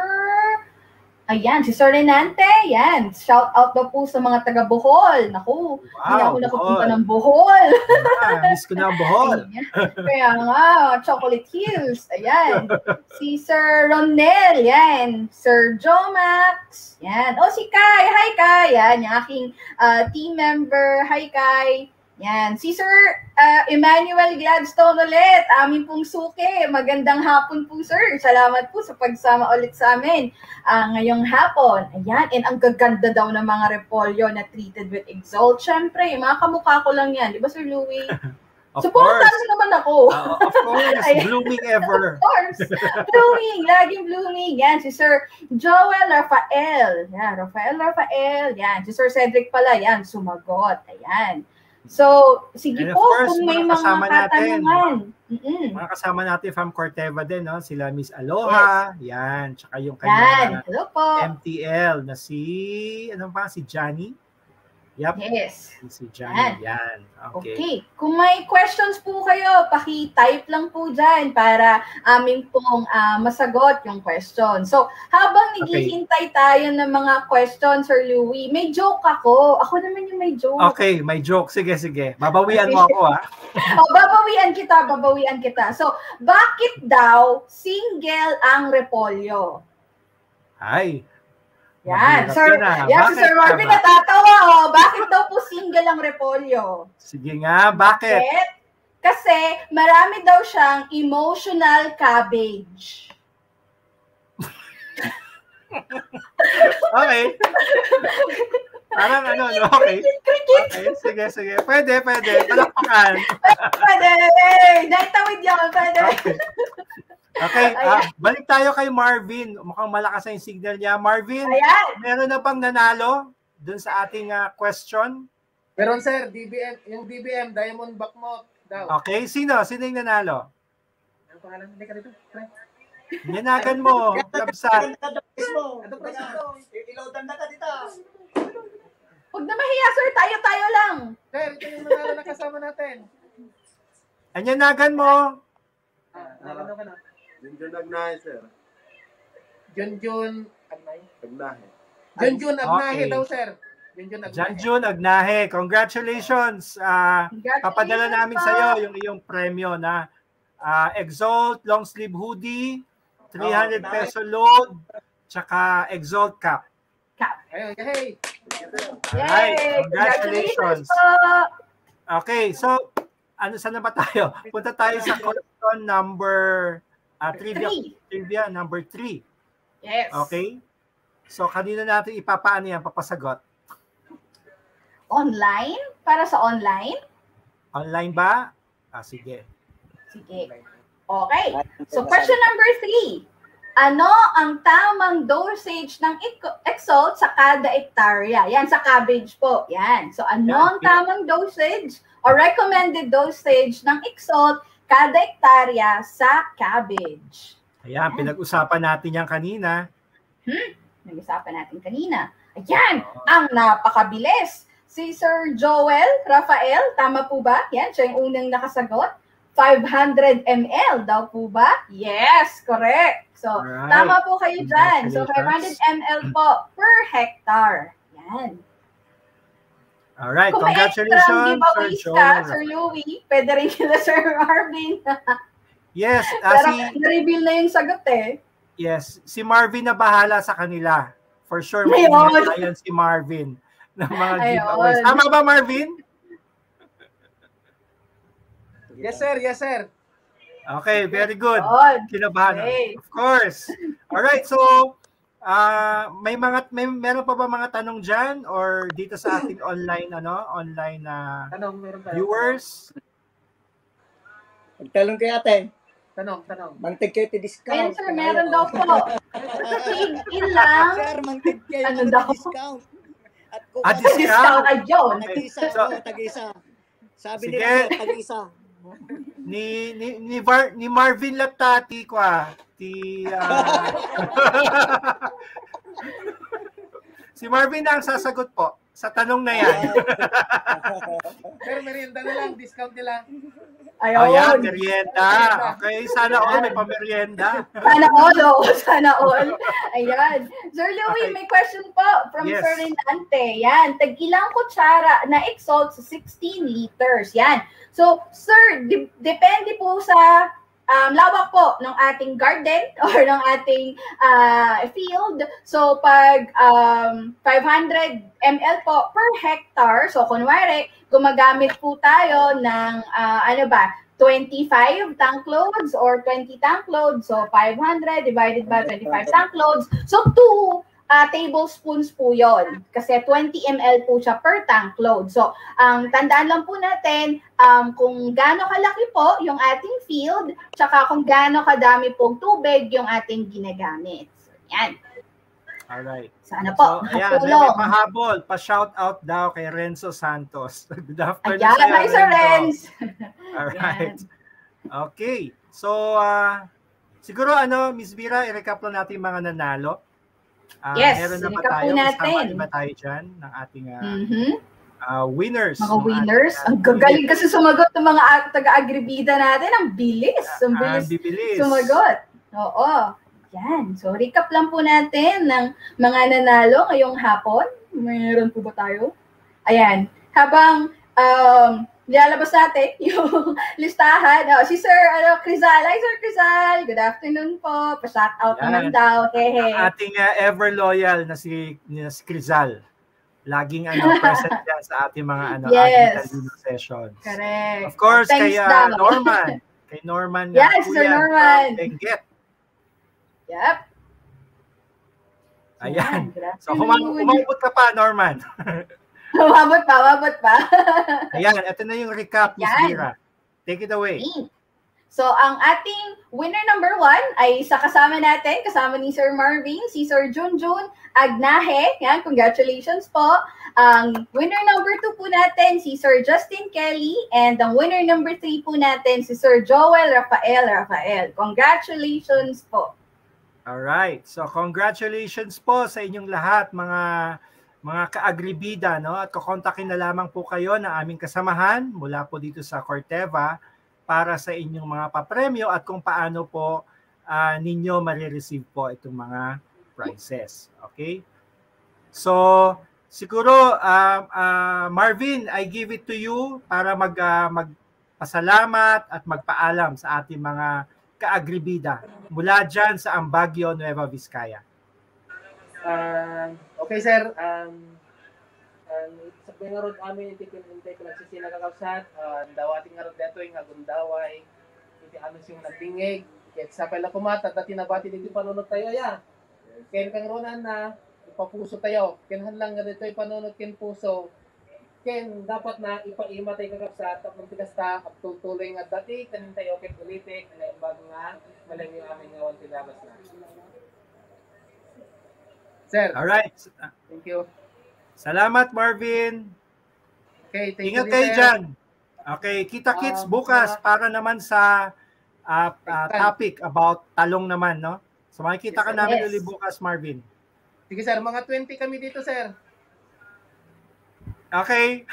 Renante. Yan, shout out daw po sa mga taga Bohol. Naku, hindi ako nakapunta ng Bohol. Miss ko na ang Bohol. Kaya nga, Chocolate Hills. Ayan. Si Sir Ronel. Yan. Sir Jomax. Yan. O si Kai. Hi Kai. Yan, yung aking team member. Hi Kai. Yan. Si Sir Emmanuel Gladstone ulit. Amin pong suki. Magandang hapon po, sir. Salamat po sa pagsama ulit sa amin ngayong hapon. Ayan. And ang gaganda daw ng mga repolyo na treated with Exalt. Siyempre, mga kamukha ko lang yan. Di ba, Sir Louie? Supportan naman ako. Of course. Blooming ever. Of course. Blooming. Laging blooming. Yan. Si Sir Joel Rafael. Yan. Rafael. Yan. Si Sir Cedric pala. Yan. Sumagot. Ayan. So, sige po, course, kung may mga katanungan. Mga kasama natin from Corteva din, no? Sila Miss Aloha, yes. Yan, tsaka yung kanya MTL na si Johnny. Yep. Yes. Si Johnny, yan. Okay. Kung may questions po kayo, paki-type lang po dyan para aming pong masagot yung question. So, habang naghihintay tayo ng mga questions, Sir Louie, may joke ako. Ako naman yung may joke. Okay, may joke. Sige. Babawian mo ako, ha? Babawian kita. So, bakit daw single ang repolyo? Ay, yan, Sir. Yan, si Sir Marvin natatawa. Bakit daw po single ang repolyo? Sige nga, bakit? Kasi marami daw siyang emotional cabbage. Okay. Parang okay. Okay, sige. Pwede. Palakpakan. Pwede. Naitawid yan. Pwede. Okay, balik tayo kay Marvin. Mukhang malakas na yung signal niya. Marvin, meron na bang nanalo dun sa ating question? Meron, sir. Yung DBM, Diamond Backmouth daw. Okay, sino yung nanalo? Ang pangalan, hindi ka dito. Nanagan mo. Kapsat. Iloadan na ka dito. Huwag na mahiya, sir. Tayo-tayo lang. Sir, ito yung nanalo na kasama natin. Anyanagan mo? Ano ka na? Junjun Agnahe, sir. Junjun Agnahe. Agnahe. Junjun Agnahe Okay. daw, sir. Junjun Agnahe. Janjun Agnahe, congratulations. Papadala namin sa iyo yung iyong premyo na Exalt long sleeve hoodie, 300 peso load, tsaka Exalt cap. Ayun, hey. Alright, congratulations. Okay, so saan na ba tayo? Punta tayo sa question number trivia number 3. Yes. Okay? So kanino natin ipapaano yan, papasagot? Online? Para sa online? Online ba? Sige. Sige. Okay. So question number 3. Ano ang tamang dosage ng Exalt sa kada hektarya? Yan, sa cabbage po. Yan. So ano ang tamang dosage or recommended dosage ng Exalt kada hektarya sa cabbage? Ayan, pinag-usapan natin yan kanina. Nag-usapan natin kanina. Ayan, ang napakabilis. Si Sir Joel Rafael, tama po ba? Yan, siya yung unang nakasagot. 500 ml daw po ba? Yes, correct. So, alright. Tama po kayo dyan. So, 500 ml po per hectare. Yan. Alright, Kung may extra congratulations, Sir giveaways ka, Joel. Sir Louie, pwede rin kila Sir Marvin. Yes, Pero na-reveal na yung sagot eh. Yes, si Marvin na bahala sa kanila. For sure, Ayun. may si Marvin ng mga giveaways. Ayun. Tama ba, Marvin? Yes, sir. Yes, sir. Okay, very good. Kinabahan. Okay. Of course. All right, so meron pa ba mga tanong diyan or dito sa ating online Tanong, meron tayo. viewers? Magtalong kayo ate. Tanong. Mangtig kayo ti Ayun discount. sir, meron daw po. Tigil lang. Sir, mangtig kayo Ano daw? discount. At kung Discount? Ayun. Tag-isa So, po, tag-isa. Sabi sige. nila po, tag-isa. Ni Marvin Latati si Marvin na ang sasagot po sa tanong na yan. Sir, merienda na lang. Discount nila. Ayun. Ayan, merienda. Okay, sana all may pamerienda. Sana all, oh. Sana all. Ayan. Sir Louie, may question po from Yes. Sir Renante. Yan, tag-ilang kutsara na Exalt sa 16 liters. Yan. So, sir, depende po sa lawak po ng ating garden or ng ating field. So, pag 500 ml po per hectare, so kunwari, gumagamit po tayo ng 25 tank loads or 20 tank loads. So, 500 divided by 25 tank loads. So, 2 tablespoons po yon kasi 20 ml po siya per tank load. So, tandaan lang po natin kung gaano kalaki po yung ating field, tsaka kung gaano kadami pong tubig yung ating ginagamit. So, yan. Alright. Sana po, Ayan, nakatulong. may pahabol. Pa-shout out daw kay Renzo Santos. Good afternoon Ayan, sa'yo, hi Sir Renz. Alright. Okay. So, siguro Miss Vera, i-recap lang natin yung mga nanalo. Yes, meron na ba i-recap tayo? po natin. Kasama ba tayo dyan ng ating winners? Mga winners. Ang gagaling kasi sumagot ng mga taga-agribida natin. Ang bilis. Ang bilis sumagot. Oo. Yan. So, recap lang po natin ng mga nanalo ngayong hapon. Mayroon po ba tayo? Ayan. Habang nilalabas natin yung listahan. Si Sir Crizal. Hi, Sir Crizal. Good afternoon po. Pa-shout out naman daw. Hehe. Ang ating ever loyal na si Crizal. Laging present yan sa ating mga Agri-Talino sessions. Correct. Of course, Thanks kay daw. Norman. Kay Norman. Yes, Sir Norman. Benguet. Yep. Ayan. So, humabot ka pa, Norman. Umabot pa. Ayan, ito na yung recap, Miss Vera. Take it away. So, ang ating winner number 1 ay kasama ni Sir Marvin, si Sir Junjun Agnahe. Yan, congratulations po. Ang winner number 2 po natin, si Sir Justin Kelly. And ang winner number 3 po natin, si Sir Joel Rafael. Congratulations po. Alright. So, congratulations po sa inyong lahat, mga mga kaagribida, no? At kukontakin na lamang po kayo ng aming kasamahan mula po dito sa Corteva para sa inyong mga papremyo at kung paano po ninyo marireceive po itong mga prizes. Okay? So, siguro, Marvin, I give it to you para magpasalamat at magpaalam sa ating mga kaagribida mula dyan sa Ambagyo, Nueva Vizcaya. Okay, sir. Sa pingarod amin, hindi ko nagsisina kakapsat. Dawating nga rin dito yung agundaway. Hindi amin siyong nagdingig. Kahit sa pala kumata, dati nabati dito panunod tayo, ya. Kaya kang ronan na, ipapuso tayo. Kinahan lang nga dito ipanunod kin puso. Kaya dapat na ipaima tayo kakapsat. Tapos tigas ta, tutuloy nga dati, kanin tayo kaya politik, na imbag nga, malang yung aming ngawan tinabas na. Sir. Alright. Thank you. Salamat, Marvin. Okay, thank Ingat you. kayo dyan. Okay, kita-kits bukas para naman sa topic about talong naman, no? So makikita ka namin ulit bukas, Marvin. Sige, sir. Mga 20 kami dito, sir. Okay.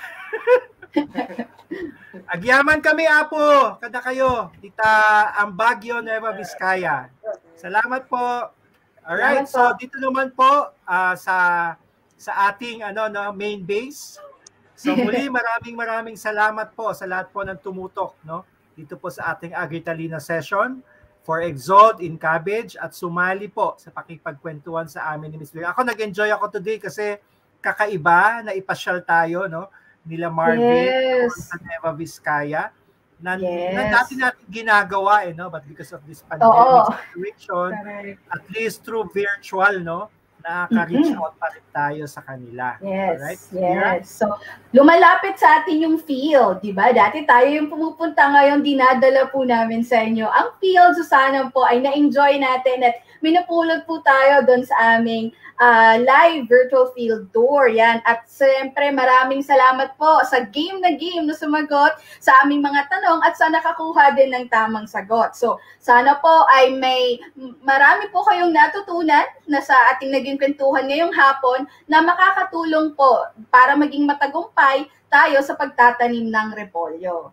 Agyaman kami, Apo. Kada kayo. Dita Ambagyo, Nueva Vizcaya. Salamat po. Alright, so dito naman po sa ating main base. So muli maraming salamat po sa lahat po ng tumutok, no? Dito po sa ating Agritalina session for Exalt in Cabbage at sumali po sa pakipagkwentuhan sa amin ni Ms. Vera. Ako nag-enjoy ako today kasi kakaiba na ipasyal tayo, no? Nila Marvin sa Nueva Vizcaya. Na dati natin ginagawa, no? But because of this pandemic situation, at least through virtual, no? Nakaka-reach out pa rin tayo sa kanila. Yes, alright? yes. So, lumalapit sa atin yung field, di ba? Dati tayo yung pumupunta, ngayon dinadala po namin sa inyo ang field. So, sana po ay na-enjoy natin at minapulot po tayo doon sa aming live virtual field tour. Yan. At siyempre, maraming salamat po sa game na sumagot sa aming mga tanong at sa nakakuha din ng tamang sagot. So, sana po ay marami po kayong natutunan na sa ating naging kwentuhan ngayong hapon na makakatulong po para maging matagumpay tayo sa pagtatanim ng repolyo.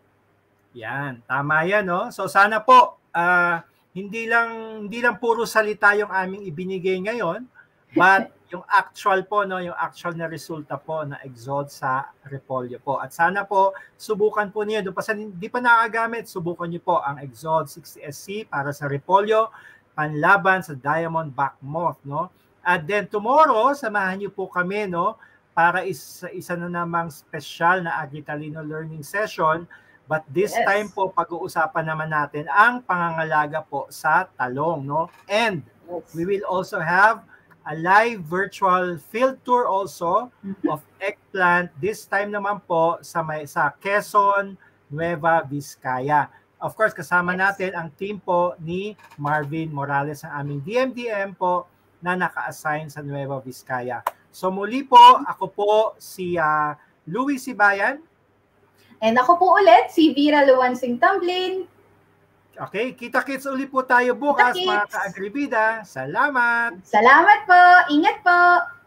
Yan, tama yan, no? So sana po hindi lang puro salita yung aming ibinigay ngayon, but yung actual po, no, yung actual na resulta po na Exalt sa repolyo po. At sana po subukan po niyo, doon pa sa hindi pa nakagamit, subukan niyo po ang Exalt 60SC para sa repolyo, panlaban sa diamond back moth, no? At then tomorrow, samahan niyo po kami, no, para isa na namang special na Agritalino learning session. But this time po, pag-uusapan naman natin ang pangangalaga po sa talong, no? And we will also have a live virtual field tour also of eggplant. This time naman po sa Quezon, Nueva Vizcaya. Of course, kasama natin ang team po ni Marvin Morales, ang aming DMDM po na naka-assign sa Nueva Vizcaya. So muli po, ako po si Louis Sibayan. And ako po ulit, si Vera Luwansing Tamblin. Okay, kita-kits ulit po tayo bukas, mga ka-agribida. Salamat! Salamat po! Ingat po!